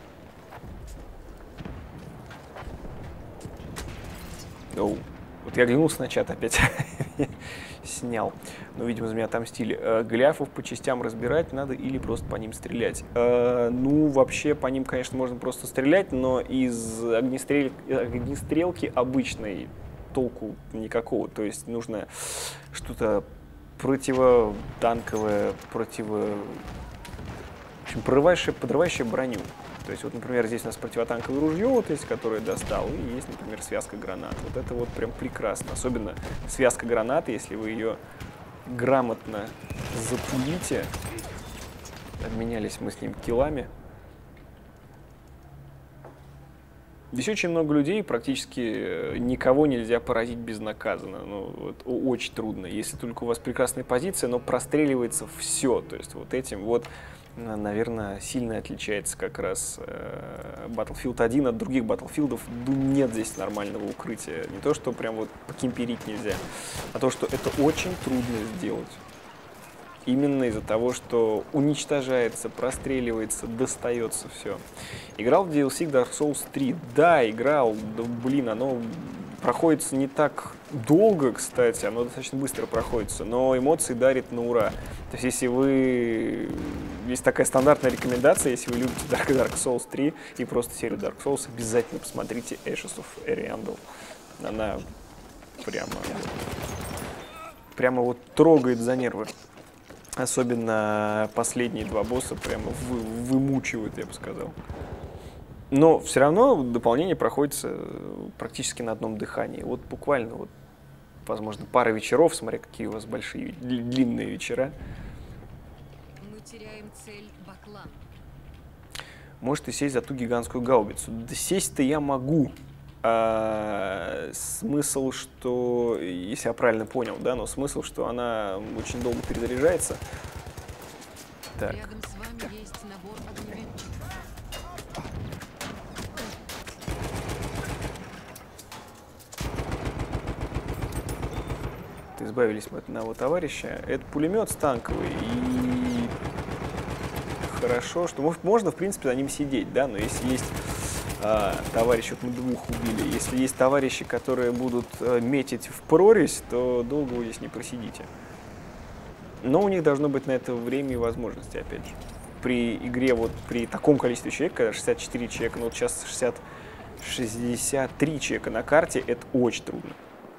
Оу. Вот я оглянулся на чат, опять снял. Но, видимо, за меня отомстили. Э, Голиафов по частям разбирать надо или просто по ним стрелять? Э, ну, вообще, по ним, конечно, можно просто стрелять, но из огнестрел... огнестрелки обычной толку никакого. То есть нужно что-то противотанковое, противо... В общем, прорывающее, подрывающее броню. То есть, вот, например, здесь у нас противотанковое ружье, вот есть, которое достал, и есть, например, связка гранат. Вот это вот прям прекрасно. Особенно связка гранат, если вы ее грамотно запулите. Обменялись мы с ним киллами. Здесь очень много людей, практически никого нельзя поразить безнаказанно. Ну, вот, очень трудно. Если только у вас прекрасная позиция, но простреливается все. То есть вот этим вот, наверное, сильно отличается как раз э, Battlefield один от других Battlefield'ов. Нет здесь нормального укрытия. Не то, что прям вот покемперить нельзя, а то, что это очень трудно сделать. Именно из-за того, что уничтожается, простреливается, достается все. Играл в ди эл си Dark Souls три? Да, играл. Да, блин, оно проходится не так долго, кстати, оно достаточно быстро проходится, но эмоции дарит на ура. То есть, если вы... Есть такая стандартная рекомендация, если вы любите Dark, Dark Souls три и просто серию Dark Souls, обязательно посмотрите Ashes of Ariandel. Она прямо... Прямо вот трогает за нервы. Особенно последние два босса прямо вы, вымучивают, я бы сказал. Но все равно дополнение проходится практически на одном дыхании. Вот буквально, вот, возможно, пара вечеров, смотря какие у вас большие, длинные вечера. Мы теряем цель Баклан. Может и сесть за ту гигантскую гаубицу. Да сесть-то я могу. А, смысл, что, если я правильно понял, да, но смысл, что она очень долго перезаряжается. Так. Рядом с вами есть набор огнеметчиков. Избавились мы от одного товарища. Это пулемет станковый, и хорошо, что можно, в принципе, за ним сидеть, да, но если есть а, товарищи, вот мы двух убили, если есть товарищи, которые будут а, метить в прорезь, то долго вы здесь не просидите. Но у них должно быть на это время и возможности, опять же. При игре, вот при таком количестве человек, когда шестьдесят четыре человека, ну вот сейчас шестьдесят, шестьдесят три человека на карте, это очень трудно.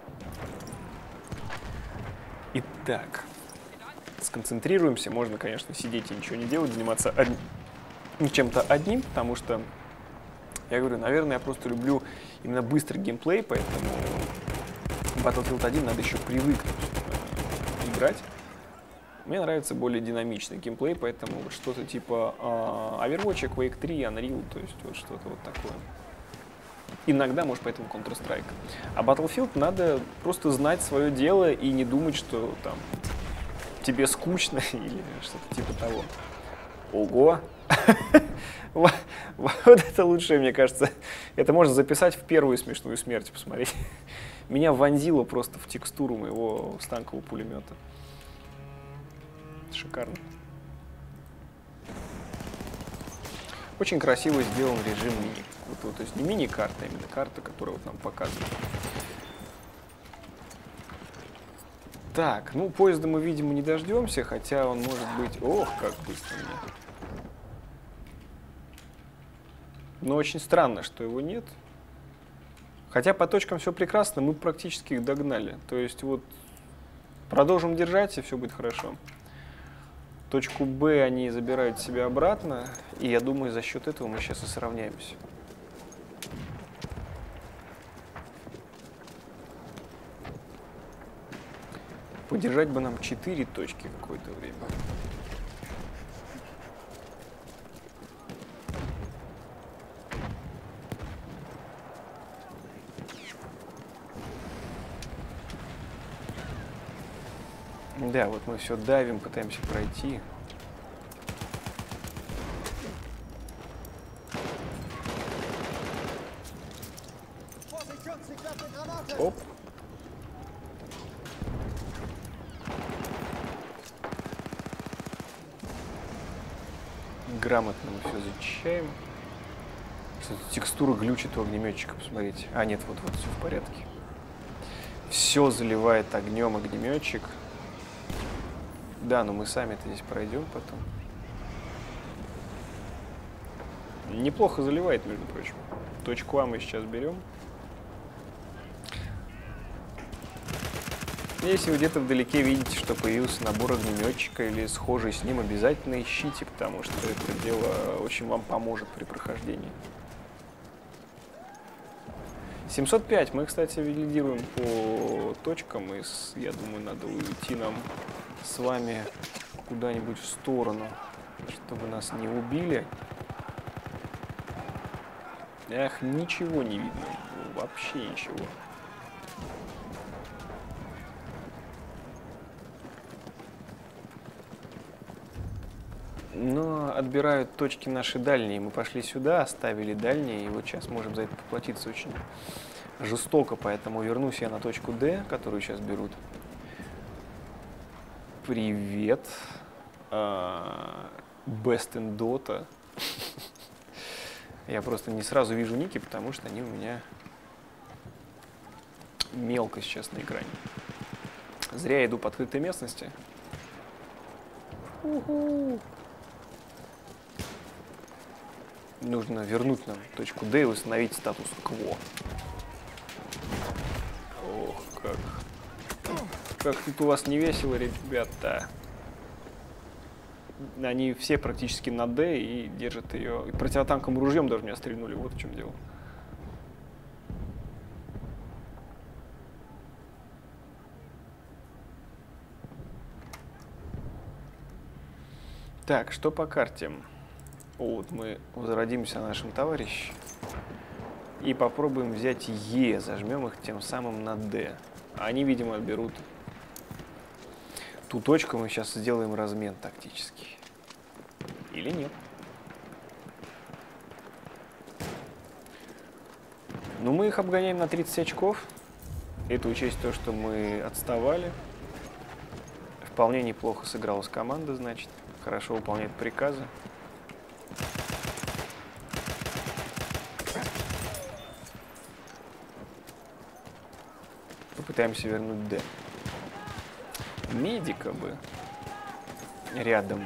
Итак, сконцентрируемся. Можно, конечно, сидеть и ничего не делать, заниматься од... чем-то одним, потому что, я говорю, наверное, я просто люблю именно быстрый геймплей, поэтому Battlefield один надо еще привыкнуть э, играть. Мне нравится более динамичный геймплей, поэтому вот что-то типа э, Overwatch, Quake три, Unreal, то есть вот что-то вот такое. Иногда, может, поэтому Counter-Strike. А Battlefield надо просто знать свое дело и не думать, что там тебе скучно или что-то типа того. Ого! Вот это лучшее, мне кажется. Это можно записать в первую смешную смерть, посмотреть. Меня вонзило просто в текстуру моего станкового пулемета. Шикарно. Очень красиво сделан режим мини. Вот, то есть не мини-карта, а именно карта, которая вот нам показывает. Так, ну поезда мы, видимо, не дождемся, хотя он может быть... Ох, как быстро мне. Но очень странно, что его нет. Хотя по точкам все прекрасно, мы практически их догнали. То есть вот продолжим держать, и все будет хорошо. Точку Б они забирают себе обратно, и я думаю, за счет этого мы сейчас и сравняемся. Подержать бы нам четыре точки какое-то время. Да, вот мы все давим, пытаемся пройти. Оп. Грамотно мы все зачищаем. Кстати, текстура глючит у огнеметчика, посмотрите. А, нет, вот, вот, все в порядке. Все заливает огнем огнеметчик. Да, но мы сами-то здесь пройдем потом. Неплохо заливает, между прочим. Точку А мы сейчас берем. Если вы где-то вдалеке видите, что появился набор огнеметчика или схожий с ним, обязательно ищите, потому что это дело очень вам поможет при прохождении. семьсот пять. Мы, кстати, лидируем по точкам, и с, я думаю, надо уйти нам с вами куда-нибудь в сторону, чтобы нас не убили. Эх, ничего не видно, вообще ничего. Но отбирают точки наши дальние. Мы пошли сюда, оставили дальние, и вот сейчас можем за это поплатиться очень жестоко, поэтому вернусь я на точку Д, которую сейчас берут. Привет. Uh, Best in Dota. Я просто не сразу вижу ники, потому что они у меня мелко сейчас на экране. Зря я иду по открытой местности. У-ху. Нужно вернуть нам точку Д и установить статус-кво. Ох, как. Как тут у вас не весело, ребята. Они все практически на Д и держат ее. И противотанковым ружьем даже меня стрельнули. Вот в чем дело. Так, что по карте? Вот мы возродимся нашим товарищем и попробуем взять Е, зажмем их тем самым на Д. Они, видимо, берут ту точку, мы сейчас сделаем размен тактический. Или нет. Ну, мы их обгоняем на тридцать очков. Это учесть то, что мы отставали. Вполне неплохо сыгралась команда, значит. Хорошо выполняет приказы. Попытаемся вернуть Д. Медика бы рядом.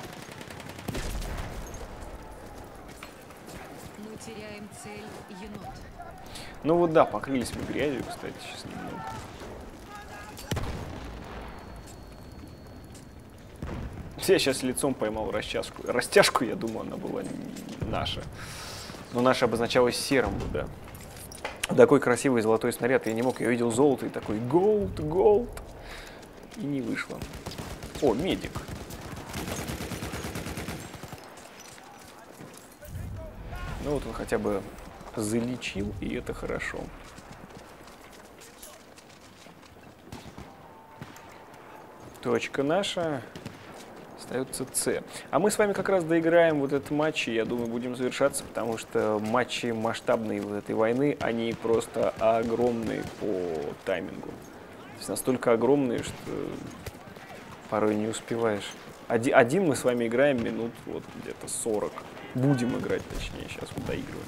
Мы теряем цель енот. Ну вот да, покрылись мы грязью, кстати, сейчас немного. Я сейчас лицом поймал растяжку. Растяжку, я думаю, она была наша. Но наша обозначалась серым, да. Такой красивый золотой снаряд. Я не мог, я видел золото и такой голд, голд. И не вышло. О, медик. Ну вот он хотя бы залечил, и это хорошо. Точка наша. Остается С. А мы с вами как раз доиграем вот этот матч, и я думаю, будем завершаться, потому что матчи масштабные вот этой войны, они просто огромные по таймингу. То есть настолько огромные, что порой не успеваешь. Один, один мы с вами играем минут вот где-то сорок. Будем играть, точнее, сейчас вот доигрываем.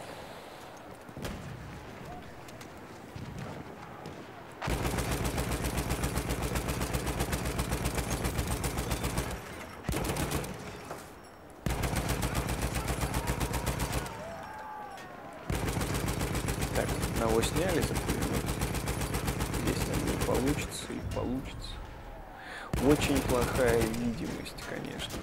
Так, одного сняли за пулемет. Здесь нам не получится и получится. Очень плохая видимость, конечно.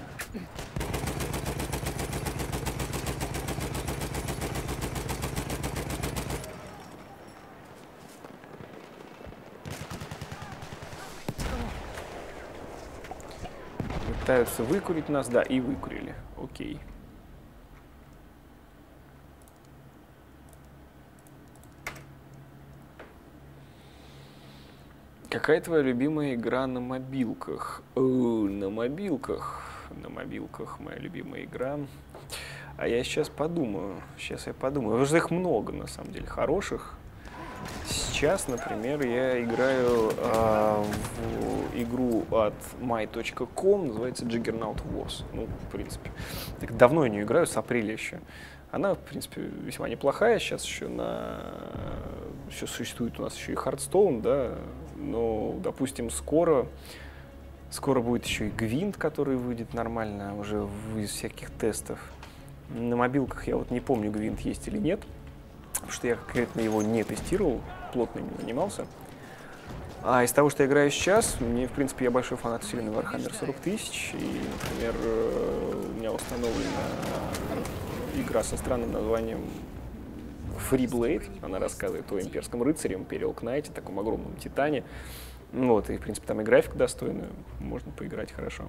Пытаются выкурить нас, да, и выкурили. Окей. Какая твоя любимая игра на мобилках? О, на мобилках. На мобилках моя любимая игра. А я сейчас подумаю. Сейчас я подумаю. Потому что их много, на самом деле, хороших. Сейчас, например, я играю а, в игру от май точка ком, называется Juggernaut Wars. Ну, в принципе. Так давно я не играю, с апреля еще. Она, в принципе, весьма неплохая. Сейчас еще на... Сейчас существует у нас еще и Hearthstone, да. Но, допустим, скоро... Скоро будет еще и Гвинт, который выйдет нормально уже из всяких тестов. На мобилках я вот не помню, Гвинт есть или нет. Потому что я конкретно его не тестировал, плотно не занимался. А из того, что я играю сейчас, мне, в принципе, я большой фанат вселенной Warhammer сорок тысяч. И, например, у меня установлена игра со странным названием Freeblade. Она рассказывает о имперском рыцаре, Imperial Knight, таком огромном титане. Вот, и, в принципе, там и графика достойная, можно поиграть хорошо.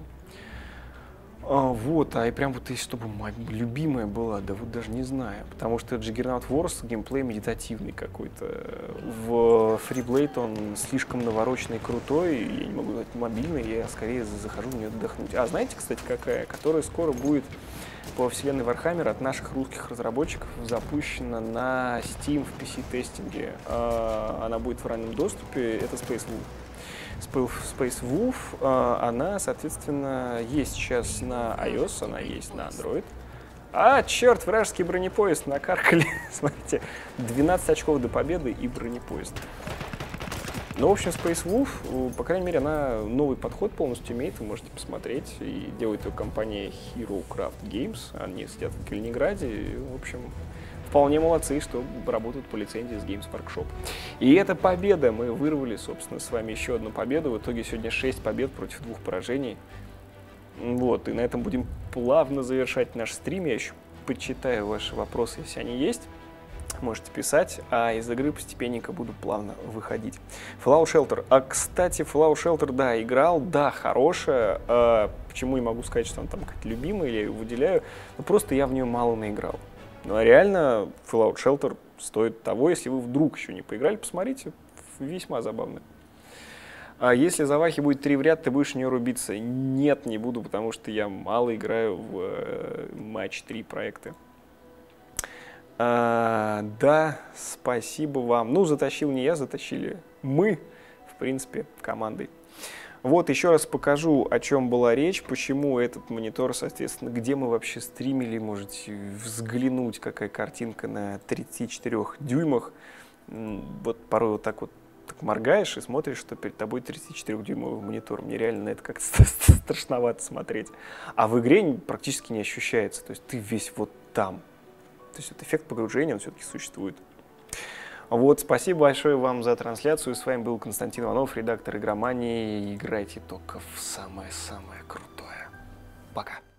А, вот, а и прям вот, чтобы моя любимая была, да вот даже не знаю, потому что Juggernaut Wars геймплей медитативный какой-то. В Freeblade он слишком навороченный и крутой, я не могу сказать мобильный, я скорее захожу в нее отдохнуть. А знаете, кстати, какая? Которая скоро будет по вселенной Warhammer от наших русских разработчиков запущена на Steam в пи си-тестинге. А, она будет в раннем доступе, это Space Wolf. Space Wolf, она, соответственно, есть сейчас на iOS, она есть на Android. А, черт, вражеский бронепоезд накаркали. Смотрите, двенадцать очков до победы и бронепоезд. Ну, в общем, Space Wolf, по крайней мере, она новый подход полностью имеет, вы можете посмотреть. И делает ее компания Hero Craft Games, они сидят в Калининграде. И, в общем, вполне молодцы, что работают по лицензии с Games Workshop. И эта победа, мы вырвали, собственно, с вами еще одну победу. В итоге сегодня шесть побед против двух поражений. Вот, и на этом будем плавно завершать наш стрим. Я еще почитаю ваши вопросы, если они есть. Можете писать, а из игры постепенненько буду плавно выходить. Fallout Shelter. А, кстати, Fallout Shelter, да, играл, да, хорошая. А, почему не могу сказать, что она там как-то любимая, или я ее выделяю? Ну, просто я в нее мало наиграл. Ну, а реально, Fallout Shelter стоит того, если вы вдруг еще не поиграли, посмотрите, весьма забавно. А если за Вахи будет три в ряд, ты будешь в нее рубиться? Нет, не буду, потому что я мало играю в э, матч три проекты. А, да, спасибо вам. Ну, затащил не я, затащили мы, в принципе, командой. Вот, еще раз покажу, о чем была речь, почему этот монитор, соответственно, где мы вообще стримили, можете взглянуть, какая картинка на тридцати четырёх дюймах. Вот порой вот так вот так моргаешь и смотришь, что перед тобой тридцатичетырёхдюймовый монитор. Мне реально на это как-то страшновато смотреть. А в игре практически не ощущается, то есть ты весь вот там. То есть вот эффект погружения, он все-таки существует. Вот, спасибо большое вам за трансляцию. С вами был Константин Иванов, редактор Игромании. Играйте только в самое-самое крутое. Пока.